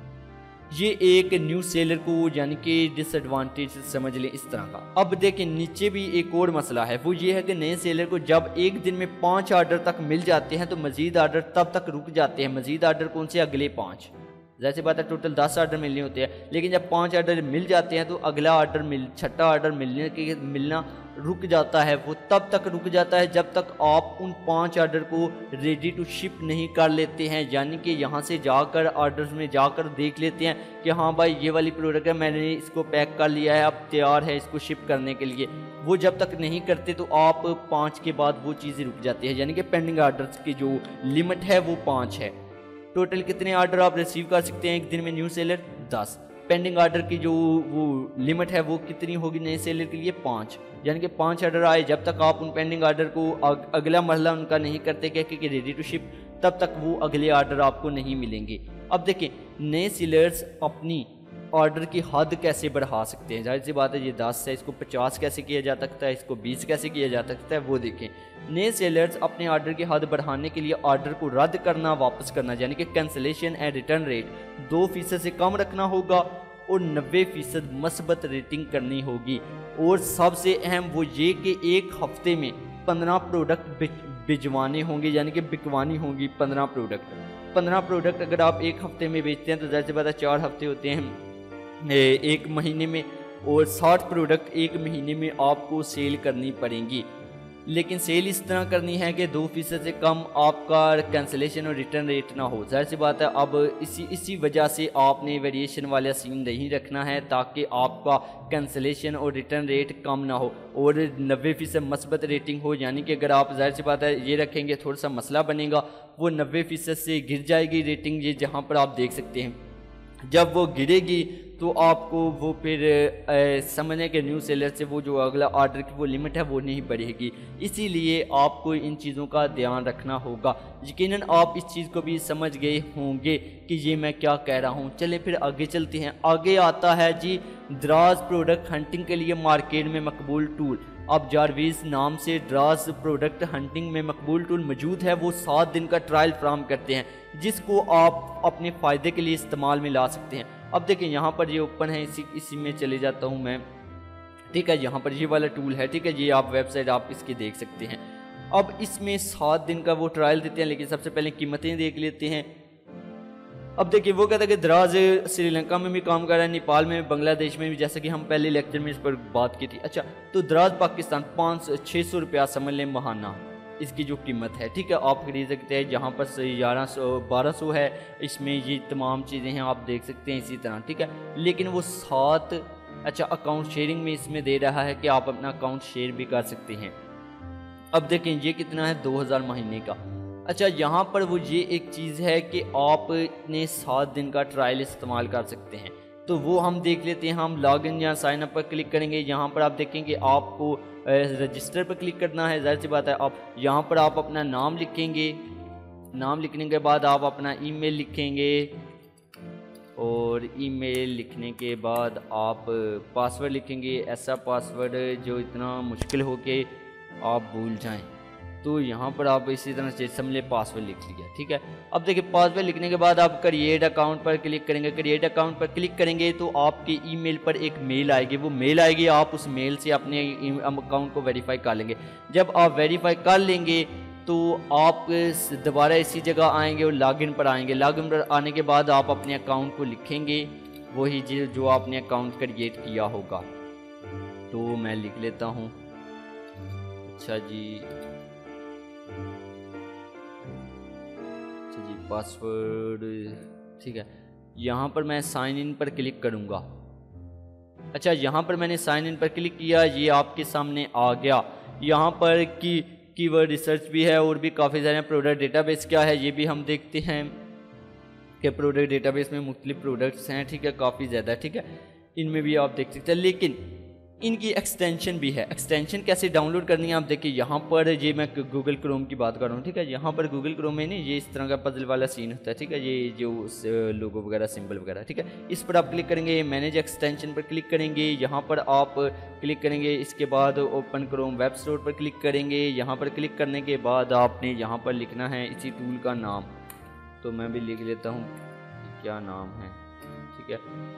ये एक न्यू सेलर को यानी कि डिसएडवांटेज समझ लें इस तरह का। अब देखें नीचे भी एक और मसला है, वो ये है कि नए सेलर को जब एक दिन में 5 ऑर्डर तक मिल जाते हैं तो मजीद ऑर्डर तब तक रुक जाते हैं। मजीद ऑर्डर कौन से? अगले 5। जैसे बात है टोटल 10 ऑर्डर मिलने होते हैं, लेकिन जब 5 ऑर्डर मिल जाते हैं तो अगला ऑर्डर छठा ऑर्डर मिलना रुक जाता है। वो तब तक रुक जाता है जब तक आप उन 5 ऑर्डर को रेडी टू शिप नहीं कर लेते हैं, यानी कि यहाँ से जाकर ऑर्डर्स में जाकर देख लेते हैं कि हाँ भाई ये वाली प्रोडक्ट है, मैंने इसको पैक कर लिया है, अब तैयार है इसको शिप करने के लिए। वो जब तक नहीं करते तो आप 5 के बाद वो चीज़ें रुक जाती है, यानी कि पेंडिंग ऑर्डर्स की जो लिमिट है वो 5 है। टोटल कितने ऑर्डर आप रिसीव कर सकते हैं एक दिन में न्यू सेलर? 10। पेंडिंग ऑर्डर की जो वो लिमिट है वो कितनी होगी नए सेलर के लिए? 5। यानी कि 5 ऑर्डर आए, जब तक आप उन पेंडिंग ऑर्डर को अगला मरहला उनका नहीं करते कि रेडी टू शिप, तब तक वो अगले ऑर्डर आपको नहीं मिलेंगे। अब देखें नए सेलर्स अपनी ऑर्डर की हद कैसे बढ़ा सकते हैं। जाहिर सी बात है ये 10 है, इसको 50 कैसे किया जा सकता है, इसको 20 कैसे किया जा सकता है, वो देखें। नए सेलर्स अपने ऑर्डर की हद बढ़ाने के लिए ऑर्डर को रद्द करना, वापस करना, यानी कि कैंसिलेशन एंड रिटर्न रेट 2% से कम रखना होगा और 90% मस्बत रेटिंग करनी होगी। और सबसे अहम वो ये कि एक हफ्ते में 15 प्रोडक्ट भिजवाने होंगे, यानी कि बिकवानी होंगी 15 प्रोडक्ट। 15 प्रोडक्ट अगर आप एक हफ्ते में बेचते हैं तो जाहिर सी बात है 4 हफ्ते होते हैं एक महीने में, और 60 प्रोडक्ट एक महीने में आपको सेल करनी पड़ेंगी। लेकिन सेल इस तरह करनी है कि 2% से कम आपका कैंसिलेशन और रिटर्न रेट ना हो। जाहिर सी बात है अब इसी वजह से आपने वेरिएशन वाला सीन नहीं रखना है ताकि आपका कैंसिलेशन और रिटर्न रेट कम ना हो और 90% मस्बत रेटिंग हो। यानी कि अगर आप जाहिर सी बात है ये रखेंगे थोड़ा सा मसला बनेगा, वो 90% से गिर जाएगी रेटिंग, ये जहाँ पर आप देख सकते हैं। जब वो गिरेगी तो आपको वो फिर समझने के न्यू सेलर से वो जो अगला ऑर्डर की वो लिमिट है वो नहीं बढ़ेगी। इसीलिए आपको इन चीज़ों का ध्यान रखना होगा। यकीनन आप इस चीज़ को भी समझ गए होंगे कि ये मैं क्या कह रहा हूँ। चले फिर आगे चलते हैं। आगे आता है जी दराज प्रोडक्ट हंटिंग के लिए मार्केट में मकबूल टूल। अब जारविस नाम से दराज प्रोडक्ट हंटिंग में मकबूल टूल मौजूद है। वो 7 दिन का ट्रायल फ्राहम करते हैं जिसको आप अपने फ़ायदे के लिए इस्तेमाल में ला सकते हैं। अब देखें यहाँ पर ये ओपन है, इसी में चले जाता हूँ मैं। ठीक है, यहाँ पर ये वाला टूल है। ठीक है, ये आप वेबसाइट आप इसकी देख सकते हैं। अब इसमें 7 दिन का वो ट्रायल देते हैं, लेकिन सबसे पहले कीमतें देख लेते हैं। अब देखिए वो कहता है कि दराज श्रीलंका में भी काम कर रहा है, नेपाल में, बांग्लादेश में भी, जैसा कि हम पहले लेक्चर में इस पर बात की थी। अच्छा, तो दराज पाकिस्तान 600 रुपया समझ लें महाना इसकी जो कीमत है। ठीक है, आप खरीद सकते हैं। जहाँ पर 1200 है, इसमें ये तमाम चीज़ें हैं आप देख सकते हैं इसी तरह। ठीक है, लेकिन वो 7 अकाउंट शेयरिंग में इसमें दे रहा है कि आप अपना अकाउंट शेयर भी कर सकते हैं। अब देखें ये कितना है, 2000 महीने का। अच्छा, यहाँ पर वो ये एक चीज़ है कि आपने 7 दिन का ट्रायल इस्तेमाल कर सकते हैं, तो वो हम देख लेते हैं। हम लॉगिन या साइन अप पर क्लिक करेंगे। यहाँ पर आप देखेंगे आपको रजिस्टर पर क्लिक करना है। ज़ाहिर सी बात है, आप यहाँ पर आप अपना नाम लिखेंगे। नाम लिखने के बाद आप अपना ईमेल लिखेंगे और ईमेल लिखने के बाद आप पासवर्ड लिखेंगे, ऐसा पासवर्ड जो इतना मुश्किल हो के आप भूल जाएं। तो यहाँ पर आप इसी तरह से समझे पासवर्ड लिख लिया। ठीक है, अब देखिए पासवर्ड लिखने के बाद आप क्रिएट अकाउंट पर क्लिक करेंगे। क्रिएट अकाउंट पर क्लिक करेंगे तो आपके ईमेल पर एक मेल आएगी। वो मेल आएगी, आप उस मेल से अपने अकाउंट को वेरीफाई कर लेंगे। जब आप वेरीफाई कर लेंगे तो आप दोबारा इसी जगह आएंगे और लॉगिन पर आएंगे। लॉगिन पर आने के बाद आप अपने अकाउंट को लिखेंगे, वही जो आपने अकाउंट क्रिएट किया होगा। तो मैं लिख लेता हूँ। अच्छा जी, पासवर्ड। ठीक है, यहाँ पर मैं साइन इन पर क्लिक करूँगा। अच्छा, यहाँ पर मैंने साइन इन पर क्लिक किया, ये आपके सामने आ गया। यहाँ पर कीवर्ड रिसर्च भी है और भी काफ़ी सारे। प्रोडक्ट डेटाबेस क्या है ये भी हम देखते हैं कि प्रोडक्ट डेटाबेस में मुख्तलिफ प्रोडक्ट्स हैं। ठीक है, काफ़ी ज़्यादा। ठीक है, इनमें भी आप देख सकते हैं, लेकिन इनकी एक्सटेंशन भी है। एक्सटेंशन कैसे डाउनलोड करनी है आप देखिए। यहाँ पर ये मैं गूगल क्रोम की बात कर रहा हूँ। ठीक है, यहाँ पर गूगल क्रोम में नहीं, ये इस तरह का पजल वाला सीन होता है। ठीक है, ये जो लोगो वगैरह सिंबल वगैरह। ठीक है, इस पर आप क्लिक करेंगे, मैनेज एक्सटेंशन पर क्लिक करेंगे। यहाँ पर आप क्लिक करेंगे, इसके बाद ओपन क्रोम वेब स्टोर पर क्लिक करेंगे। यहाँ पर क्लिक करने के बाद आपने यहाँ पर लिखना है इसी टूल का नाम। तो मैं भी लिख लेता हूँ क्या नाम है। ठीक है,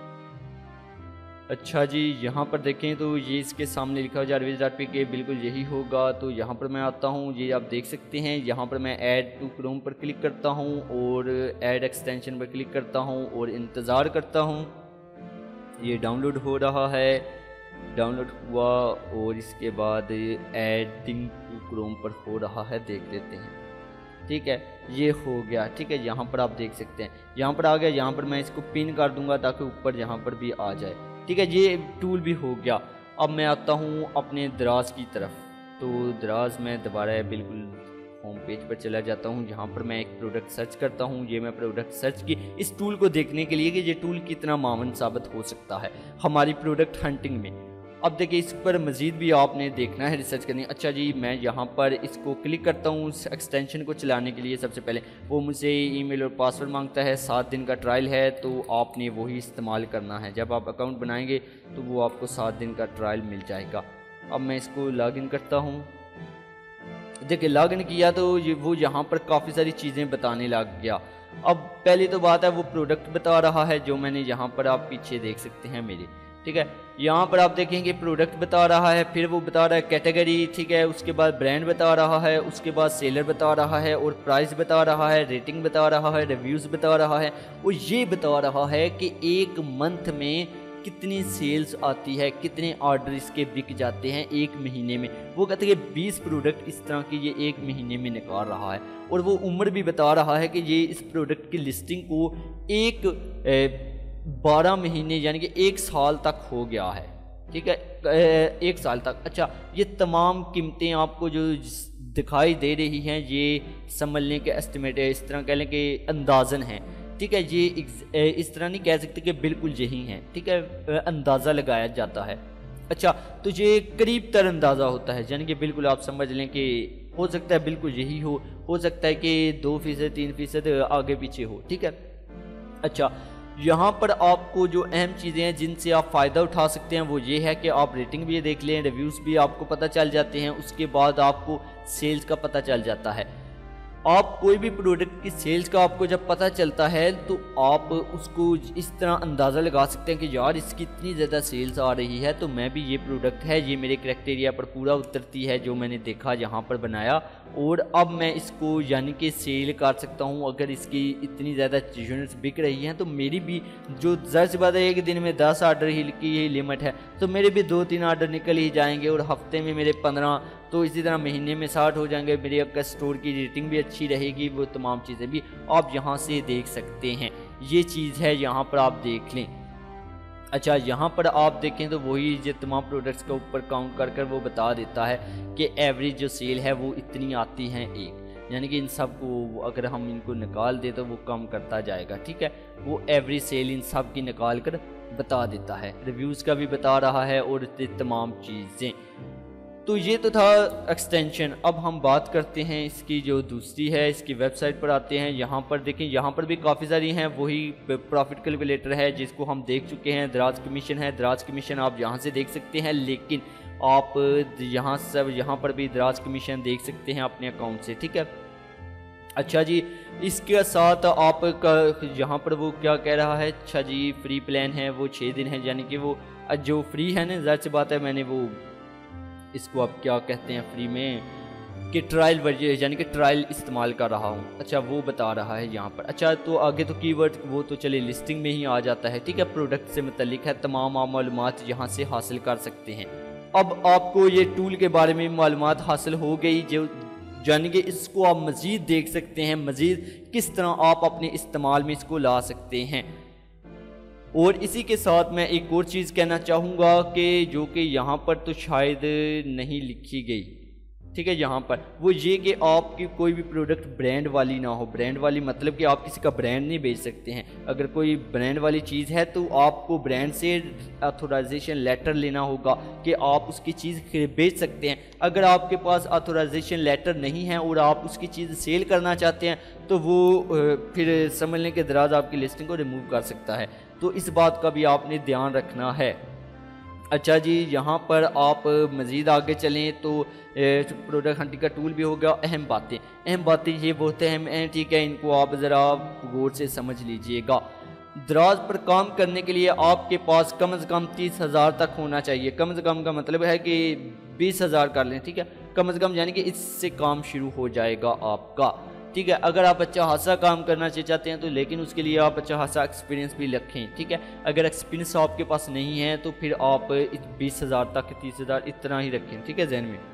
अच्छा जी, यहाँ पर देखें तो ये इसके सामने लिखा हो jarvis.pk, बिल्कुल यही होगा। तो यहाँ पर मैं आता हूँ, ये आप देख सकते हैं। यहाँ पर मैं ऐड टू क्रोम पर क्लिक करता हूँ और ऐड एक्सटेंशन पर क्लिक करता हूँ और इंतज़ार करता हूँ। ये डाउनलोड हो रहा है, डाउनलोड हुआ और इसके बाद ऐडिंग टू क्रोम पर हो रहा है, देख लेते हैं। ठीक है, ये हो गया। ठीक है, यहाँ पर आप देख सकते हैं, यहाँ पर आ गया। यहाँ पर मैं इसको पिन कर दूंगा ताकि ऊपर यहाँ पर भी आ जाए। ठीक है, ये टूल भी हो गया। अब मैं आता हूँ अपने दराज की तरफ। तो दराज में दोबारा बिल्कुल होम पेज पर चला जाता हूँ। यहाँ पर मैं एक प्रोडक्ट सर्च करता हूँ। ये मैं प्रोडक्ट सर्च की इस टूल को देखने के लिए कि ये टूल कितना मावन साबित हो सकता है हमारी प्रोडक्ट हंटिंग में। अब देखिए, इस पर मज़ीद भी आपने देखना है, रिसर्च करनी है। अच्छा जी, मैं यहाँ पर इसको क्लिक करता हूँ उस एक्सटेंशन को चलाने के लिए। सबसे पहले वो मुझसे ईमेल और पासवर्ड मांगता है। 7 दिन का ट्रायल है, तो आपने वही इस्तेमाल करना है। जब आप अकाउंट बनाएंगे तो वो आपको 7 दिन का ट्रायल मिल जाएगा। अब मैं इसको लॉगिन करता हूँ। देखिए, लॉगिन किया तो वो यहाँ पर काफ़ी सारी चीज़ें बताने लग गया। अब पहली तो बात है, वो प्रोडक्ट बता रहा है जो मैंने यहाँ पर आप पीछे देख सकते हैं मेरे। ठीक है, यहाँ पर आप देखेंगे प्रोडक्ट बता रहा है, फिर वो बता रहा है कैटेगरी। ठीक है, उसके बाद ब्रांड बता रहा है, उसके बाद सेलर बता रहा है और प्राइस बता रहा है, रेटिंग बता रहा है, रिव्यूज़ बता रहा है और ये बता रहा है कि एक मंथ में कितनी सेल्स आती है, कितने ऑर्डर इसके बिक जाते हैं एक महीने में। वो कहते हैं कि 20 प्रोडक्ट इस तरह की ये एक महीने में निकाल रहा है। और वो उम्र भी बता रहा है कि ये इस प्रोडक्ट की लिस्टिंग को 12 महीने यानी कि 1 साल तक हो गया है। ठीक है, 1 साल तक। अच्छा, ये तमाम कीमतें आपको जो दिखाई दे रही हैं, ये समझ लें कि एस्टिमेट है, इस तरह कह लें कि अंदाज़न है। ठीक है, ये इस तरह नहीं कह सकते कि बिल्कुल यही हैं, ठीक है, अंदाज़ा लगाया जाता है। अच्छा, तो ये करीब तर अंदाज़ा होता है, यानी कि बिल्कुल आप समझ लें कि हो सकता है बिल्कुल यही हो सकता है कि 2% 3% आगे पीछे हो, ठीक है। अच्छा, यहाँ पर आपको जो अहम चीज़ें हैं जिनसे आप फ़ायदा उठा सकते हैं वो ये है कि आप रेटिंग भी देख लें, रिव्यूज़ भी आपको पता चल जाते हैं, उसके बाद आपको सेल्स का पता चल जाता है। आप कोई भी प्रोडक्ट की सेल्स का आपको जब पता चलता है तो आप उसको इस तरह अंदाज़ा लगा सकते हैं कि यार इसकी इतनी ज़्यादा सेल्स आ रही है तो मैं भी, ये प्रोडक्ट है, ये मेरे क्राइटेरिया पर पूरा उतरती है जो मैंने देखा यहाँ पर बनाया, और अब मैं इसको यानी कि सेल कर सकता हूँ। अगर इसकी इतनी ज़्यादा यूनिट्स बिक रही हैं तो मेरी भी, जो ज़ाहिर सी बात है एक दिन में 10 आर्डर ही की ही लिमिट है, तो मेरे भी 2-3 आर्डर निकल ही जाएंगे, और हफ्ते में मेरे 15, तो इसी तरह महीने में 60 हो जाएंगे। मेरे आपका स्टोर की रेटिंग भी अच्छी रहेगी, वो तमाम चीज़ें भी आप यहाँ से देख सकते हैं। ये चीज़ है, यहाँ पर आप देख लें। अच्छा, यहाँ पर आप देखें तो वही जो तमाम प्रोडक्ट्स के ऊपर काउंट कर कर वो बता देता है कि एवरेज जो सेल है वो इतनी आती हैं एक, यानी कि इन सब को अगर हम इनको निकाल दें तो वो कम करता जाएगा, ठीक है। वो एवरेज सेल इन सब की निकाल कर बता देता है, रिव्यूज़ का भी बता रहा है और तमाम चीज़ें। तो ये तो था एक्सटेंशन। अब हम बात करते हैं इसकी जो दूसरी है, इसकी वेबसाइट पर आते हैं। यहाँ पर देखें, यहाँ पर भी काफ़ी सारी हैं, वही प्रॉफिट कैलकुलेटर है जिसको हम देख चुके हैं। दराज कमीशन है, दराज कमीशन आप यहाँ से देख सकते हैं, लेकिन आप यहाँ पर भी दराज कमीशन देख सकते हैं अपने अकाउंट से, ठीक है। अच्छा जी, इसके साथ आप यहाँ पर वो क्या कह रहा है, अच्छा जी फ्री प्लान है वो 6 दिन है, यानी कि वो जो फ्री है ना, ज़ाहिर सी बात है मैंने वो इसको आप क्या कहते हैं फ्री में कि ट्रायल वर्जन, यानी कि ट्रायल इस्तेमाल कर रहा हूँ। अच्छा, वो बता रहा है यहाँ पर। अच्छा, तो आगे तो कीवर्ड वो तो चले लिस्टिंग में ही आ जाता है, ठीक है। प्रोडक्ट से मुतल्लिक है, तमाम आप मालूमात यहाँ से हासिल कर सकते हैं। अब आपको ये टूल के बारे में मालूमात हासिल हो गई, जो यानी कि इसको आप मज़ीद देख सकते हैं, मज़ीद किस तरह आप अपने इस्तेमाल में इसको ला सकते हैं। और इसी के साथ मैं एक और चीज़ कहना चाहूँगा कि जो कि यहाँ पर तो शायद नहीं लिखी गई, ठीक है। यहाँ पर वो ये कि आपकी कोई भी प्रोडक्ट ब्रांड वाली ना हो। ब्रांड वाली मतलब कि आप किसी का ब्रांड नहीं बेच सकते हैं। अगर कोई ब्रांड वाली चीज़ है तो आपको ब्रांड से ऑथोराइजेशन लेटर लेना होगा कि आप उसकी चीज़ बेच सकते हैं। अगर आपके पास ऑथोराइजेशन लेटर नहीं है और आप उसकी चीज़ सेल करना चाहते हैं तो वो फिर समझ लें कि दराज आपकी लिस्टिंग को रिमूव कर सकता है। तो इस बात का भी आपने ध्यान रखना है। अच्छा जी, यहाँ पर आप मज़ीद आगे चलें तो प्रोडक्ट हंटिंग का टूल भी हो गया। अहम बातें ये बहुत अहम हैं, ठीक है, इनको आप ज़रा गौर से समझ लीजिएगा। दराज पर काम करने के लिए आपके पास कम से कम 30,000 तक होना चाहिए। कम से कम का मतलब है कि 20,000 कर लें, ठीक है, कम से कम, यानी कि इससे काम शुरू हो जाएगा आपका, ठीक है। अगर आप अच्छा खासा काम करना चाहते हैं तो लेकिन उसके लिए आप अच्छा खासा एक्सपीरियंस भी रखें, ठीक है। अगर एक्सपीरियंस आपके पास नहीं है तो फिर आप 20,000 तक 30,000 इतना ही रखें, ठीक है, जहन में।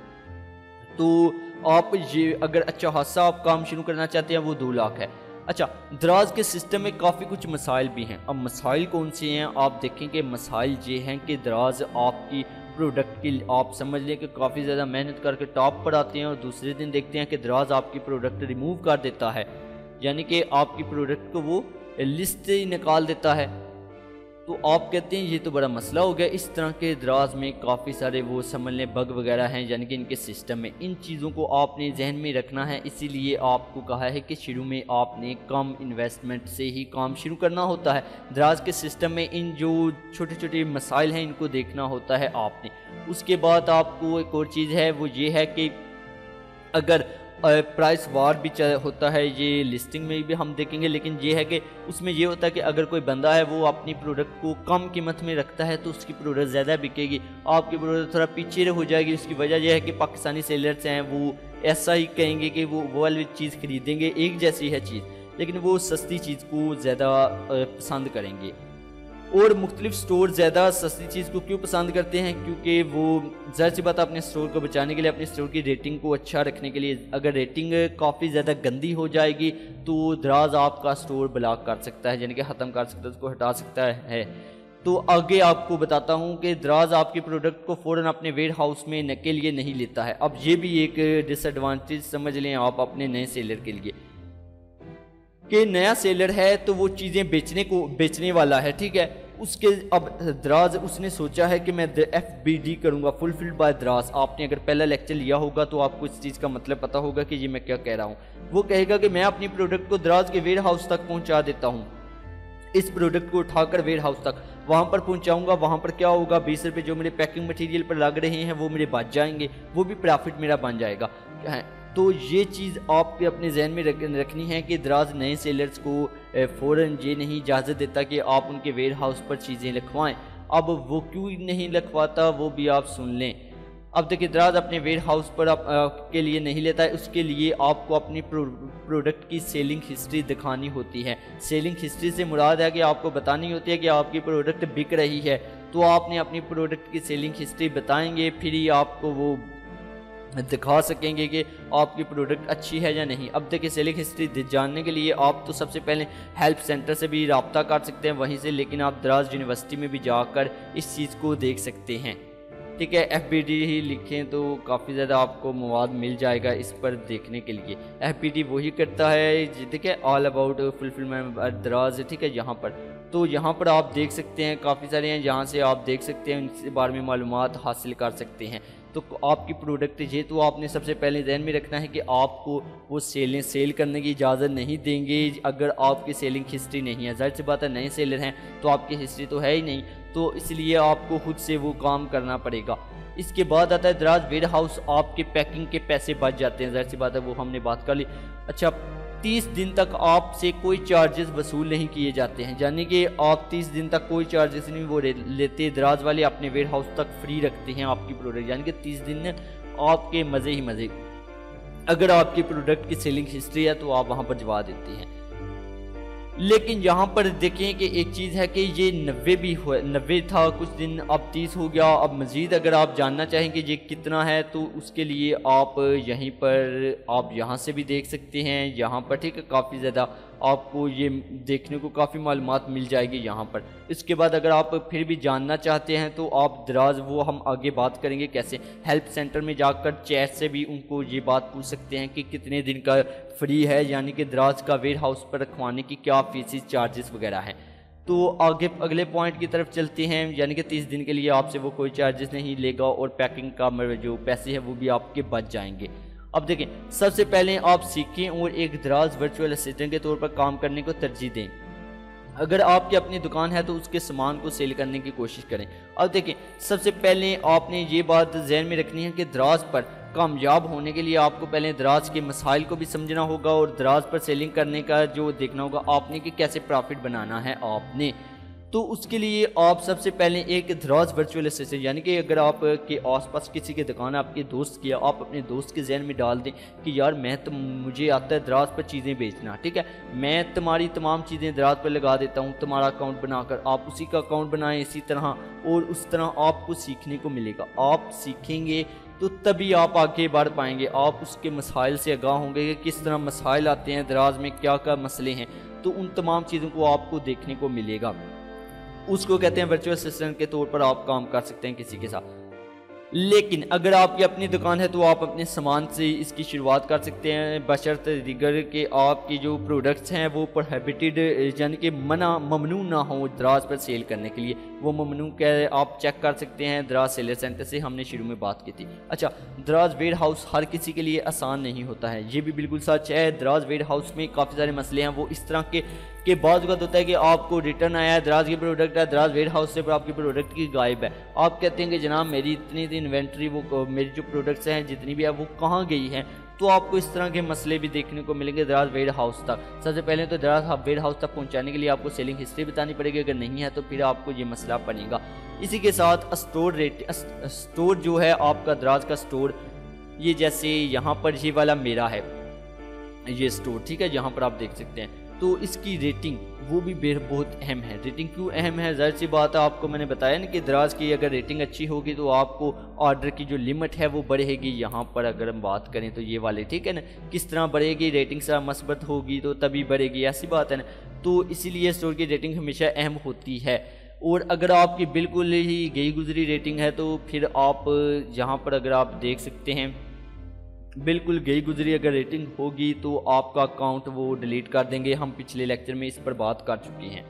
तो आप ये अगर अच्छा खासा आप काम शुरू करना चाहते हैं वो 2 लाख है। अच्छा, दराज के सिस्टम में काफ़ी कुछ मसाइल भी हैं। अब मसाइल कौन से हैं आप देखेंगे। मसाइल ये हैं कि दराज आपकी प्रोडक्ट की आप समझ लें कि काफ़ी ज़्यादा मेहनत करके टॉप पर आते हैं और दूसरे दिन देखते हैं कि दराज आपकी प्रोडक्ट रिमूव कर देता है, यानी कि आपकी प्रोडक्ट को वो लिस्ट से ही निकाल देता है। तो आप कहते हैं ये तो बड़ा मसला हो गया। इस तरह के दराज में काफ़ी सारे वो समझ लें बग वगैरह हैं, यानी कि इनके सिस्टम में। इन चीज़ों को आपने जहन में रखना है, इसीलिए आपको कहा है कि शुरू में आपने कम इन्वेस्टमेंट से ही काम शुरू करना होता है। दराज के सिस्टम में इन जो छोटे छोटे मसाइल हैं इनको देखना होता है आपने। उसके बाद आपको एक और चीज़ है, वो ये है कि अगर प्राइस वार भी होता है, ये लिस्टिंग में भी हम देखेंगे, लेकिन ये है कि उसमें ये होता है कि अगर कोई बंदा है वो अपनी प्रोडक्ट को कम कीमत में रखता है तो उसकी प्रोडक्ट ज़्यादा बिकेगी, आपकी प्रोडक्ट थोड़ा पीछे हो जाएगी। उसकी वजह यह है कि पाकिस्तानी सेलर्स हैं वो ऐसा ही कहेंगे कि वो वाली चीज़ खरीदेंगे, एक जैसी है चीज़, लेकिन वो सस्ती चीज़ को ज़्यादा पसंद करेंगे। और मुख्तलिफ स्टोर ज़्यादा सस्ती चीज़ को क्यों पसंद करते हैं, क्योंकि वो ज़ाहिर सी बात अपने स्टोर को बचाने के लिए, अपने स्टोर की रेटिंग को अच्छा रखने के लिए, अगर रेटिंग काफ़ी ज़्यादा गंदी हो जाएगी तो दराज आपका स्टोर ब्लॉक कर सकता है, यानी कि ख़त्म कर सकता है, उसको हटा सकता है। तो आगे आपको बताता हूँ कि दराज आपकी प्रोडक्ट को फ़ौरन अपने वेयर हाउस में के लिए नहीं लेता है। अब ये भी एक डिसएडवांटेज समझ लें आप अपने नए सेलर के लिए। कि नया सेलर है तो वो चीज़ें बेचने वाला है, ठीक है। उसके अब दराज उसने सोचा है कि मैं FBD करूँगा, फुलफिल्ड बाय दराज। आपने अगर पहला लेक्चर लिया होगा तो आपको इस चीज़ का मतलब पता होगा कि ये मैं क्या कह रहा हूँ। वो कहेगा कि मैं अपनी प्रोडक्ट को दराज के वेयर हाउस तक पहुँचा देता हूँ, इस प्रोडक्ट को उठाकर वेयर हाउस तक वहाँ पर पहुँचाऊँगा। वहाँ पर क्या होगा, 20 रुपये जो मेरे पैकिंग मटेरियल पर लग रहे हैं वो मेरे बच जाएंगे, वो भी प्रॉफिट मेरा बन जाएगा। तो ये चीज़ आपके अपने जहन में रखनी है कि दराज नए सेलर्स को फ़ौरन ये नहीं इजाज़त देता कि आप उनके वेयर हाउस पर चीज़ें लिखवाएं। अब वो क्यों नहीं लिखवाता वो भी आप सुन लें। अब देखिए, दराज अपने वेयर हाउस पर के लिए नहीं लेता है, उसके लिए आपको अपनी प्रोडक्ट की सेलिंग हिस्ट्री दिखानी होती है। सेलिंग हिस्ट्री से मुराद है कि आपको बतानी होती है कि आपकी प्रोडक्ट बिक रही है, तो आपने अपनी प्रोडक्ट की सेलिंग हिस्ट्री बताएंगे, फिर ही आपको वो दिखा सकेंगे कि आपकी प्रोडक्ट अच्छी है या नहीं। अब देखिए, सेलिंग हिस्ट्री जानने के लिए आप तो सबसे पहले हेल्प सेंटर से भी रब्ता कर सकते हैं वहीं से, लेकिन आप दराज यूनिवर्सिटी में भी जाकर इस चीज़ को देख सकते हैं, ठीक है। FBD ही लिखें तो काफ़ी ज़्यादा आपको मवाद मिल जाएगा इस पर देखने के लिए। FBD वही करता है, ठीक है, ऑल अबाउट फुलफिलमेंट दराज, ठीक है। यहाँ पर तो यहाँ पर आप देख सकते हैं काफ़ी सारे हैं, जहाँ से आप देख सकते हैं इनके बारे में मालूमात हासिल कर सकते हैं। तो आपकी प्रोडक्ट ये तो आपने सबसे पहले ध्यान में रखना है कि आपको वो सेल करने की इजाज़त नहीं देंगे अगर आपकी सेलिंग हिस्ट्री नहीं है। जाहिर सी बात है, नए सेलर हैं तो आपकी हिस्ट्री तो है ही नहीं, तो इसलिए आपको खुद से वो काम करना पड़ेगा। इसके बाद आता है दराज वेयर हाउस, आपके पैकिंग के पैसे बच जाते हैं। जाहिर सी बात है, वो हमने बात कर ली। अच्छा, 30 दिन तक आपसे कोई चार्जेस वसूल नहीं किए जाते हैं, यानी कि आप 30 दिन तक कोई चार्जेस नहीं वो लेते। दराज वाले अपने वेयर हाउस तक फ्री रखते हैं आपकी प्रोडक्ट, यानी कि 30 दिन आपके मज़े ही मज़े। अगर आपकी प्रोडक्ट की सेलिंग हिस्ट्री है तो आप वहाँ पर जवा देते हैं। लेकिन यहाँ पर देखें कि एक चीज़ है कि ये 90 था कुछ दिन, अब 30 हो गया। अब मज़ीद अगर आप जानना चाहें कि ये कितना है तो उसके लिए आप यहीं पर आप यहाँ से भी देख सकते हैं, यहाँ पर, ठीक है। काफ़ी ज़्यादा आपको ये देखने को काफ़ी मालूमात मिल जाएगी यहाँ पर। इसके बाद अगर आप फिर भी जानना चाहते हैं तो आप दराज, वो हम आगे बात करेंगे कैसे, हेल्प सेंटर में जाकर चैट से भी उनको ये बात पूछ सकते हैं कि कितने दिन का फ्री है, यानी कि दराज का वेयर हाउस पर रखवाने की क्या फीस चार्जेस वगैरह हैं। तो आगे अगले पॉइंट की तरफ चलते हैं, यानी कि 30 दिन के लिए आपसे वो कोई चार्जेस नहीं लेगा और पैकिंग का जो पैसे हैं वो भी आपके बच जाएंगे। अब देखें, सबसे पहले आप सीखें और एक दराज वर्चुअल असिस्टेंट के तौर पर काम करने को तरजीह दें। अगर आपकी अपनी दुकान है तो उसके सामान को सेल करने की कोशिश करें। अब देखें, सबसे पहले आपने ये बात ज़हन में रखनी है कि दराज पर कामयाब होने के लिए आपको पहले दराज के मसाइल को भी समझना होगा और दराज पर सेलिंग करने का जो देखना होगा आपने कि कैसे प्रॉफिट बनाना है आपने। तो उसके लिए आप सबसे पहले एक दराज वर्चुअल असिस्टेंट, यानी कि अगर आप के आसपास किसी की दुकान है, आपके दोस्त की, आप अपने दोस्त के जहन में डाल दें कि यार मुझे आता है दराज पर चीज़ें बेचना, ठीक है, मैं तुम्हारी तमाम चीज़ें दराज पर लगा देता हूँ, तुम्हारा अकाउंट बनाकर आप उसी का अकाउंट बनाएं इसी तरह, और उस तरह आपको सीखने को मिलेगा। आप सीखेंगे तो तभी आप आगे बढ़ पाएंगे, आप उसके मसाइल से आगाह होंगे कि किस तरह मसाइल आते हैं दराज में, क्या क्या मसले हैं, तो उन तमाम चीज़ों को आपको देखने को मिलेगा। उसको कहते हैं वर्चुअल असिस्टेंट के तौर पर आप काम कर सकते हैं किसी के साथ। लेकिन अगर आपकी अपनी दुकान है तो आप अपने सामान से इसकी शुरुआत कर सकते हैं, बशर्ते दिगर के आपकी जो प्रोडक्ट्स हैं वो प्रोहिबिटेड, यानी कि ममनू ना हो दराज पर सेल करने के लिए। वो ममनू क्या आप चेक कर सकते हैं दराज सेलर सेंटर से, हमने शुरू में बात की थी। अच्छा, दराज वेयर हाउस हर किसी के लिए आसान नहीं होता है, ये भी बिल्कुल सच है। दराज वेयर हाउस में काफ़ी सारे मसले हैं, वो इस तरह के बाद होता है कि आपको रिटर्न आया है, दराज की प्रोडक्ट है, दराज वेयर हाउस से पर आपकी प्रोडक्ट की गायब है। आप कहते हैं कि जनाब मेरी इतनी इन्वेंट्री, वो मेरी जो प्रोडक्ट्स हैं जितनी भी है वो कहाँ गई हैं, तो आपको इस तरह के मसले भी देखने को मिलेंगे दराज वेयर हाउस तक। सबसे पहले तो दराज वेयर हाउस तक पहुंचाने के लिए आपको सेलिंग हिस्ट्री बतानी पड़ेगी, अगर नहीं है तो फिर आपको ये मसला बनेगा। इसी के साथ स्टोर जो है आपका दराज का स्टोर, ये जैसे यहाँ पर ये वाला मेरा है ये स्टोर, ठीक है, यहाँ पर आप देख सकते हैं, तो इसकी रेटिंग वो भी बहुत अहम है। रेटिंग क्यों अहम है, ज़ाहिर सी बात है, आपको मैंने बताया ना कि दराज की अगर रेटिंग अच्छी होगी तो आपको ऑर्डर की जो लिमिट है वो बढ़ेगी। यहाँ पर अगर हम बात करें तो ये वाले, ठीक है ना, किस तरह बढ़ेगी, रेटिंग से मस्बत होगी तो तभी बढ़ेगी, ऐसी बात है ना। तो इसीलिए स्टोर की रेटिंग हमेशा अहम होती है। और अगर आपकी बिल्कुल ही गई गुजरी रेटिंग है तो फिर आप यहाँ पर अगर आप देख सकते हैं बिल्कुल गई गुजरी अगर रेटिंग होगी तो आपका अकाउंट वो डिलीट कर देंगे। हम पिछले लेक्चर में इस पर बात कर चुके हैं।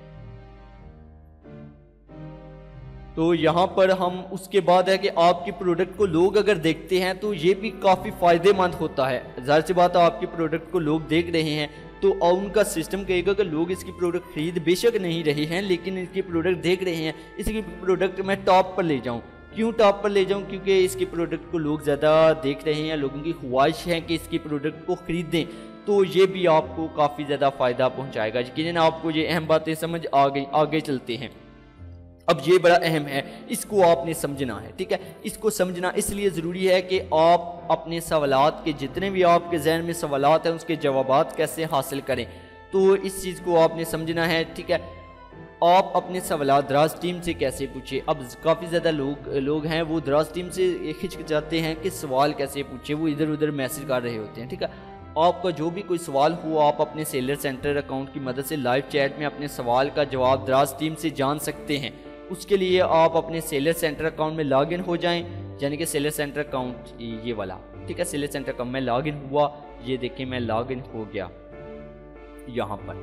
तो यहाँ पर हम उसके बाद है कि आपकी प्रोडक्ट को लोग अगर देखते हैं तो ये भी काफ़ी फ़ायदेमंद होता है। ज़ाहिर सी बात है आपकी प्रोडक्ट को लोग देख रहे हैं तो उनका सिस्टम कहेगा कि लोग इसकी प्रोडक्ट खरीद बेशक नहीं रहे हैं लेकिन इसकी प्रोडक्ट देख रहे हैं, इसकी प्रोडक्ट मैं टॉप पर ले जाऊँ। क्यों टॉप पर ले जाऊँ? क्योंकि इसकी प्रोडक्ट को लोग ज़्यादा देख रहे हैं, लोगों की ख्वाहिश है कि इसकी प्रोडक्ट को ख़रीदें। तो ये भी आपको काफ़ी ज़्यादा फ़ायदा पहुँचाएगा। यकीनन आपको ये अहम बातें समझ आ गई। आगे चलते हैं। अब ये बड़ा अहम है, इसको आपने समझना है, ठीक है। इसको समझना इसलिए ज़रूरी है कि आप अपने सवालात के जितने भी आपके जहन में सवालात हैं उसके जवाबात कैसे हासिल करें, तो इस चीज़ को आपने समझना है, ठीक है। आप अपने सवालात दराज टीम से कैसे पूछे। अब काफ़ी ज़्यादा लोग हैं वो दराज टीम से हिचकिचाते हैं कि सवाल कैसे पूछे, वो इधर उधर मैसेज कर रहे होते हैं, ठीक है। आपका जो भी कोई सवाल हो आप अपने सेलर सेंटर अकाउंट की मदद से लाइव चैट में अपने सवाल का जवाब दराज टीम से जान सकते हैं। उसके लिए आप अपने सेलर सेंटर अकाउंट में लॉगिन हो जाएं, यानी कि सेलर सेंटर अकाउंट ये वाला, ठीक है। सेलर सेंटर अकाउंट में लॉगिन हुआ, ये देखिए मैं लॉगिन हो गया, यहाँ पर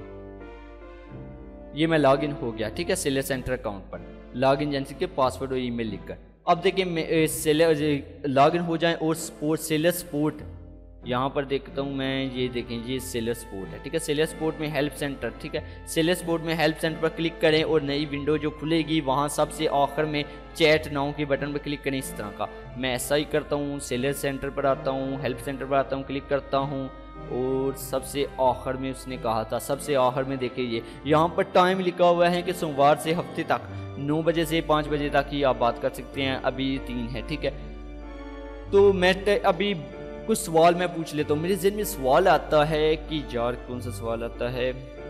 ये मैं लॉगिन हो गया, ठीक है। सेलर सेंटर अकाउंट पर लॉगिन यानी कि पासवर्ड और ईमेल लिखकर। अब देखिए सेलर लॉगिन हो जाएं और सेलर सपोर्ट यहाँ पर देखता हूँ मैं, ये देखें ये सेलर सपोर्ट है, ठीक है। सेलर सपोर्ट में हेल्प सेंटर, ठीक है। सेलर सपोर्ट में हेल्प सेंटर पर क्लिक करें और नई विंडो जो खुलेगी वहाँ सबसे आखिर में चैट नाउ के बटन पर क्लिक करें। इस तरह का मैं ऐसा ही करता हूँ। सेलर सेंटर पर आता हूँ, हेल्प सेंटर पर आता हूँ, क्लिक करता हूँ और सबसे आखिर में उसने कहा था, सबसे आखिर में देखिए ये यहाँ पर टाइम लिखा हुआ है कि सोमवार से हफ्ते तक 9 बजे से 5 बजे तक ही आप बात कर सकते हैं। अभी 3 है, ठीक है। तो मैं अभी कुछ सवाल मैं पूछ लेता हूँ। मेरे ज़हन में सवाल आता है कि यार कौन सा सवाल आता है,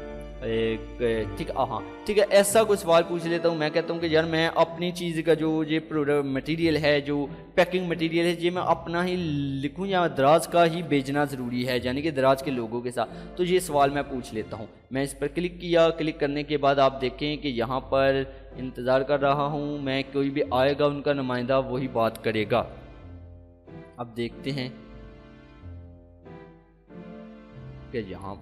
ठीक है, हाँ ठीक है, ऐसा कोई सवाल पूछ लेता हूँ। मैं कहता हूँ कि यार मैं अपनी चीज़ का जो ये प्रोडक्ट मटेरियल है, जो पैकिंग मटेरियल है, ये मैं अपना ही लिखूँ या दराज का ही भेजना ज़रूरी है, यानी कि दराज के लोगों के साथ। तो ये सवाल मैं पूछ लेता हूँ। मैं इस पर क्लिक किया। क्लिक करने के बाद आप देखें कि यहाँ पर इंतज़ार कर रहा हूँ मैं, कोई भी आएगा उनका नुमाइंदा वही बात करेगा। अब देखते हैं कि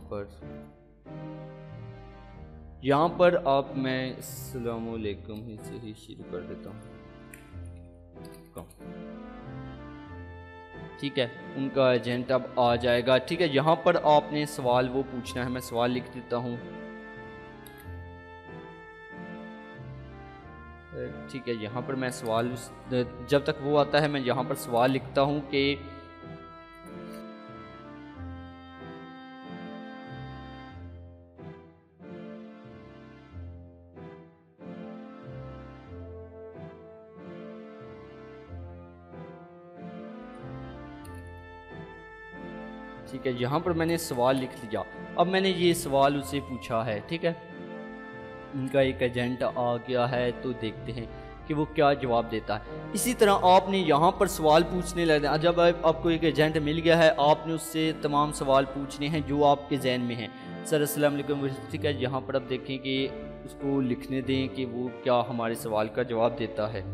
यहाँ पर आप मैं अस्सलामुअलैकुम ही से ही शुरू कर देता हूँ, ठीक है। उनका एजेंट अब आ जाएगा, ठीक है। यहाँ पर आपने सवाल वो पूछना है, मैं सवाल लिख देता हूँ, ठीक है। यहाँ पर मैं सवाल जब तक वो आता है मैं यहाँ पर सवाल लिखता हूँ कि ठीक है। यहाँ पर मैंने सवाल लिख लिया। अब मैंने ये सवाल उससे पूछा है, ठीक है। उनका एक एजेंट आ गया है, तो देखते हैं कि वो क्या जवाब देता है। इसी तरह आपने यहाँ पर सवाल पूछने लगना। जब आपको एक एजेंट मिल गया है आपने उससे तमाम सवाल पूछने हैं जो आपके जहन में हैं। सर अस्सलाम वालेकुम, ठीक है। यहाँ पर अब देखें कि उसको लिखने दें कि वो क्या हमारे सवाल का जवाब देता है।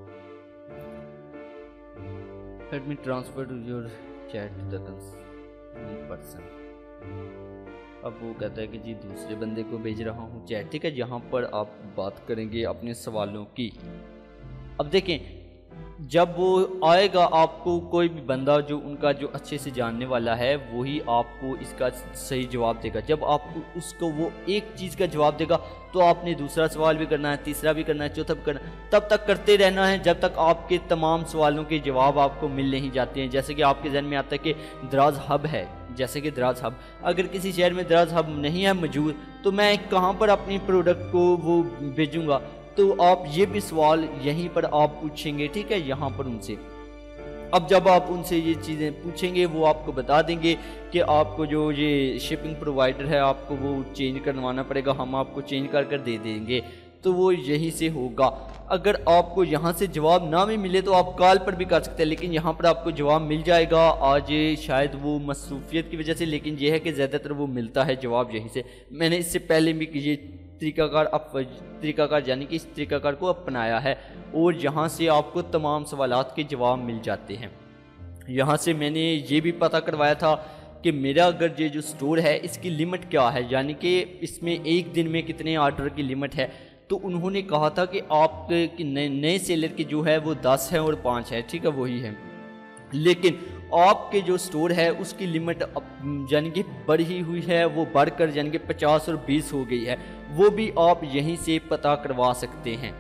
Let me transfer to your chat to the person. अब वो कहता है कि जी दूसरे बंदे को भेज रहा हूँ चैट, ठीक है। यहाँ पर आप बात करेंगे अपने सवालों की। अब देखें जब वो आएगा आपको कोई भी बंदा जो उनका जो अच्छे से जानने वाला है वही आपको इसका सही जवाब देगा। जब आपको उसको वो एक चीज़ का जवाब देगा तो आपने दूसरा सवाल भी करना है, तीसरा भी करना है, चौथा भी करना है, तब तक करते रहना है जब तक आपके तमाम सवालों के जवाब आपको मिल नहीं जाते हैं। जैसे कि आपके जहन में आता है कि दराज हब है, जैसे कि दराज हब, अगर किसी शहर में दराज हब नहीं है मौजूद तो मैं कहाँ पर अपनी प्रोडक्ट को वो भेजूँगा। तो आप ये भी सवाल यहीं पर आप पूछेंगे, ठीक है, यहाँ पर उनसे। अब जब आप उनसे ये चीज़ें पूछेंगे वो आपको बता देंगे कि आपको जो ये शिपिंग प्रोवाइडर है आपको वो चेंज करवाना पड़ेगा, हम आपको चेंज कर दे देंगे। तो वो यहीं से होगा। अगर आपको यहाँ से जवाब ना भी मिले तो आप कॉल पर भी कर सकते हैं, लेकिन यहाँ पर आपको जवाब मिल जाएगा। आज शायद वो मसरूफियत की वजह से, लेकिन यह है कि ज़्यादातर वो मिलता है जवाब यहीं से। मैंने इससे पहले भी ये तरीकाकार यानी कि इस तरीकाकार को अपनाया है और यहाँ से आपको तमाम सवालात के जवाब मिल जाते हैं। यहाँ से मैंने ये भी पता करवाया था कि मेरा अगर ये जो स्टोर है इसकी लिमिट क्या है, यानी कि इसमें एक दिन में कितने ऑर्डर की लिमिट है। तो उन्होंने कहा था कि आप कि नए सेलर की जो है वो 10 है और 5 है, ठीक है वही है। लेकिन आपके जो स्टोर है उसकी लिमिट यानी कि बढ़ी हुई है, वो बढ़कर यानी कि 50 और 20 हो गई है, वो भी आप यहीं से पता करवा सकते हैं।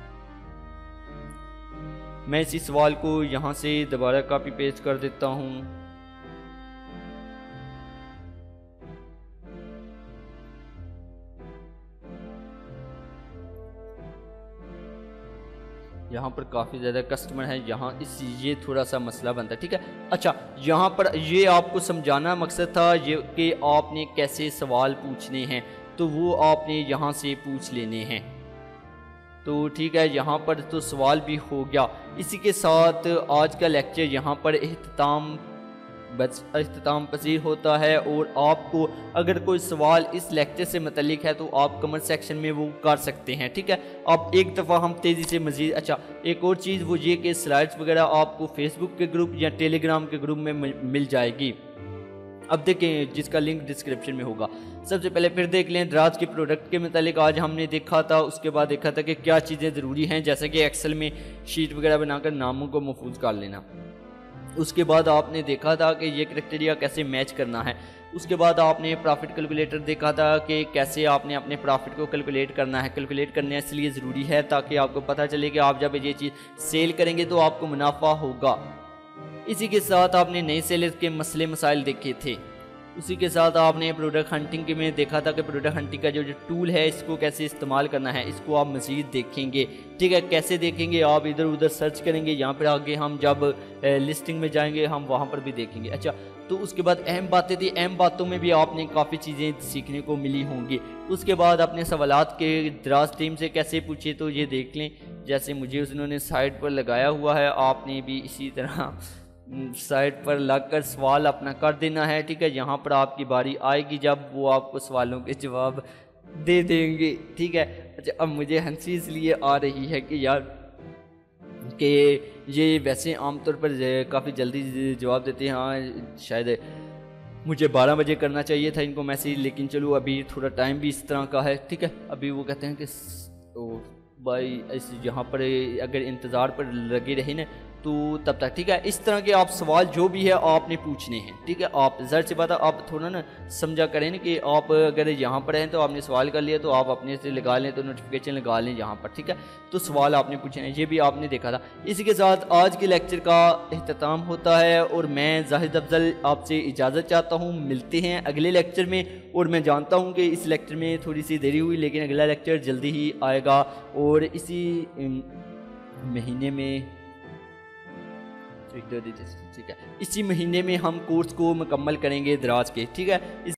मैं इसी सवाल को यहाँ से दोबारा कॉपी पेस्ट कर देता हूँ। यहाँ पर काफ़ी ज़्यादा कस्टमर हैं, यहाँ इस ये थोड़ा सा मसला बनता है, ठीक है। अच्छा, यहाँ पर ये आपको समझाना मकसद था ये कि आपने कैसे सवाल पूछने हैं, तो वो आपने यहाँ से पूछ लेने हैं। तो ठीक है, यहाँ पर तो सवाल भी हो गया। इसी के साथ आज का लेक्चर यहाँ पर इख्तिताम पसीर होता है। और आपको अगर कोई सवाल इस लेक्चर से मुतल्लिक है तो आप कमेंट सेक्शन में वो कर सकते हैं, ठीक है। अब एक दफ़ा हम तेज़ी से मज़ीद, अच्छा एक और चीज़ वो ये कि स्लाइड्स वगैरह आपको फेसबुक के ग्रुप या टेलीग्राम के ग्रुप में मिल जाएगी। अब देखें जिसका लिंक डिस्क्रिप्शन में होगा। सबसे पहले फिर देख लें दराज के प्रोडक्ट के मतलब आज हमने देखा था, उसके बाद देखा था कि क्या चीज़ें ज़रूरी हैं, जैसे कि एक्सेल में शीट वगैरह बनाकर नामों को महफूज कर लेना। उसके बाद आपने देखा था कि ये क्राइटेरिया कैसे मैच करना है। उसके बाद आपने प्रॉफिट कैलकुलेटर देखा था कि कैसे आपने अपने प्रॉफिट को कैलकुलेट करना है। कैलकुलेट करने इसलिए ज़रूरी है ताकि आपको पता चले कि आप जब ये चीज़ सेल करेंगे तो आपको मुनाफा होगा। इसी के साथ आपने नए सेलर के मसले मसाइल देखे थे। उसी के साथ आपने प्रोडक्ट हंटिंग के में देखा था कि प्रोडक्ट हंटिंग का जो टूल है इसको कैसे इस्तेमाल करना है, इसको आप मज़ीद देखेंगे, ठीक है। कैसे देखेंगे, आप इधर उधर सर्च करेंगे, यहाँ पर आगे हम जब लिस्टिंग में जाएंगे हम वहाँ पर भी देखेंगे। अच्छा, तो उसके बाद अहम बातें थी, अहम बातों में भी आपने काफ़ी चीज़ें सीखने को मिली होंगी। उसके बाद अपने सवालात के दराज टीम से कैसे पूछे तो ये देख लें, जैसे मुझे उन्होंने साइट पर लगाया हुआ है, आपने भी इसी तरह साइट पर लगकर सवाल अपना कर देना है, ठीक है। यहाँ पर आपकी बारी आएगी जब वो आपको सवालों के जवाब दे देंगे, ठीक है। अच्छा, अब मुझे हंसी इसलिए आ रही है कि यार कि ये वैसे आमतौर पर काफ़ी जल्दी जवाब देते हैं। हाँ, शायद मुझे 12 बजे करना चाहिए था इनको मैसेज, लेकिन चलो अभी थोड़ा टाइम भी इस तरह का है, ठीक है। अभी वो कहते हैं कि ओ भाई इस यहाँ पर अगर इंतज़ार पर लगे रहे ना तो तब तक, ठीक है। इस तरह के आप सवाल जो भी है आपने पूछने हैं, ठीक है। आप ज़र से बात आप थोड़ा ना समझा करें ना कि आप अगर यहाँ पर हैं तो आपने सवाल कर लिया तो आप अपने से लगा लें, तो नोटिफिकेशन लगा लें यहाँ पर, ठीक है। तो सवाल आपने पूछे हैं, ये भी आपने देखा था। इसी के साथ आज के लेक्चर का इख्तिताम होता है और मैं जाहिद अफजल आपसे इजाज़त चाहता हूँ। मिलते हैं अगले लेक्चर में। और मैं जानता हूँ कि इस लेक्चर में थोड़ी सी देरी हुई, लेकिन अगला लेक्चर जल्दी ही आएगा और इसी महीने में, ठीक है, इसी महीने में हम कोर्स को मुकम्मल करेंगे दराज के, ठीक है।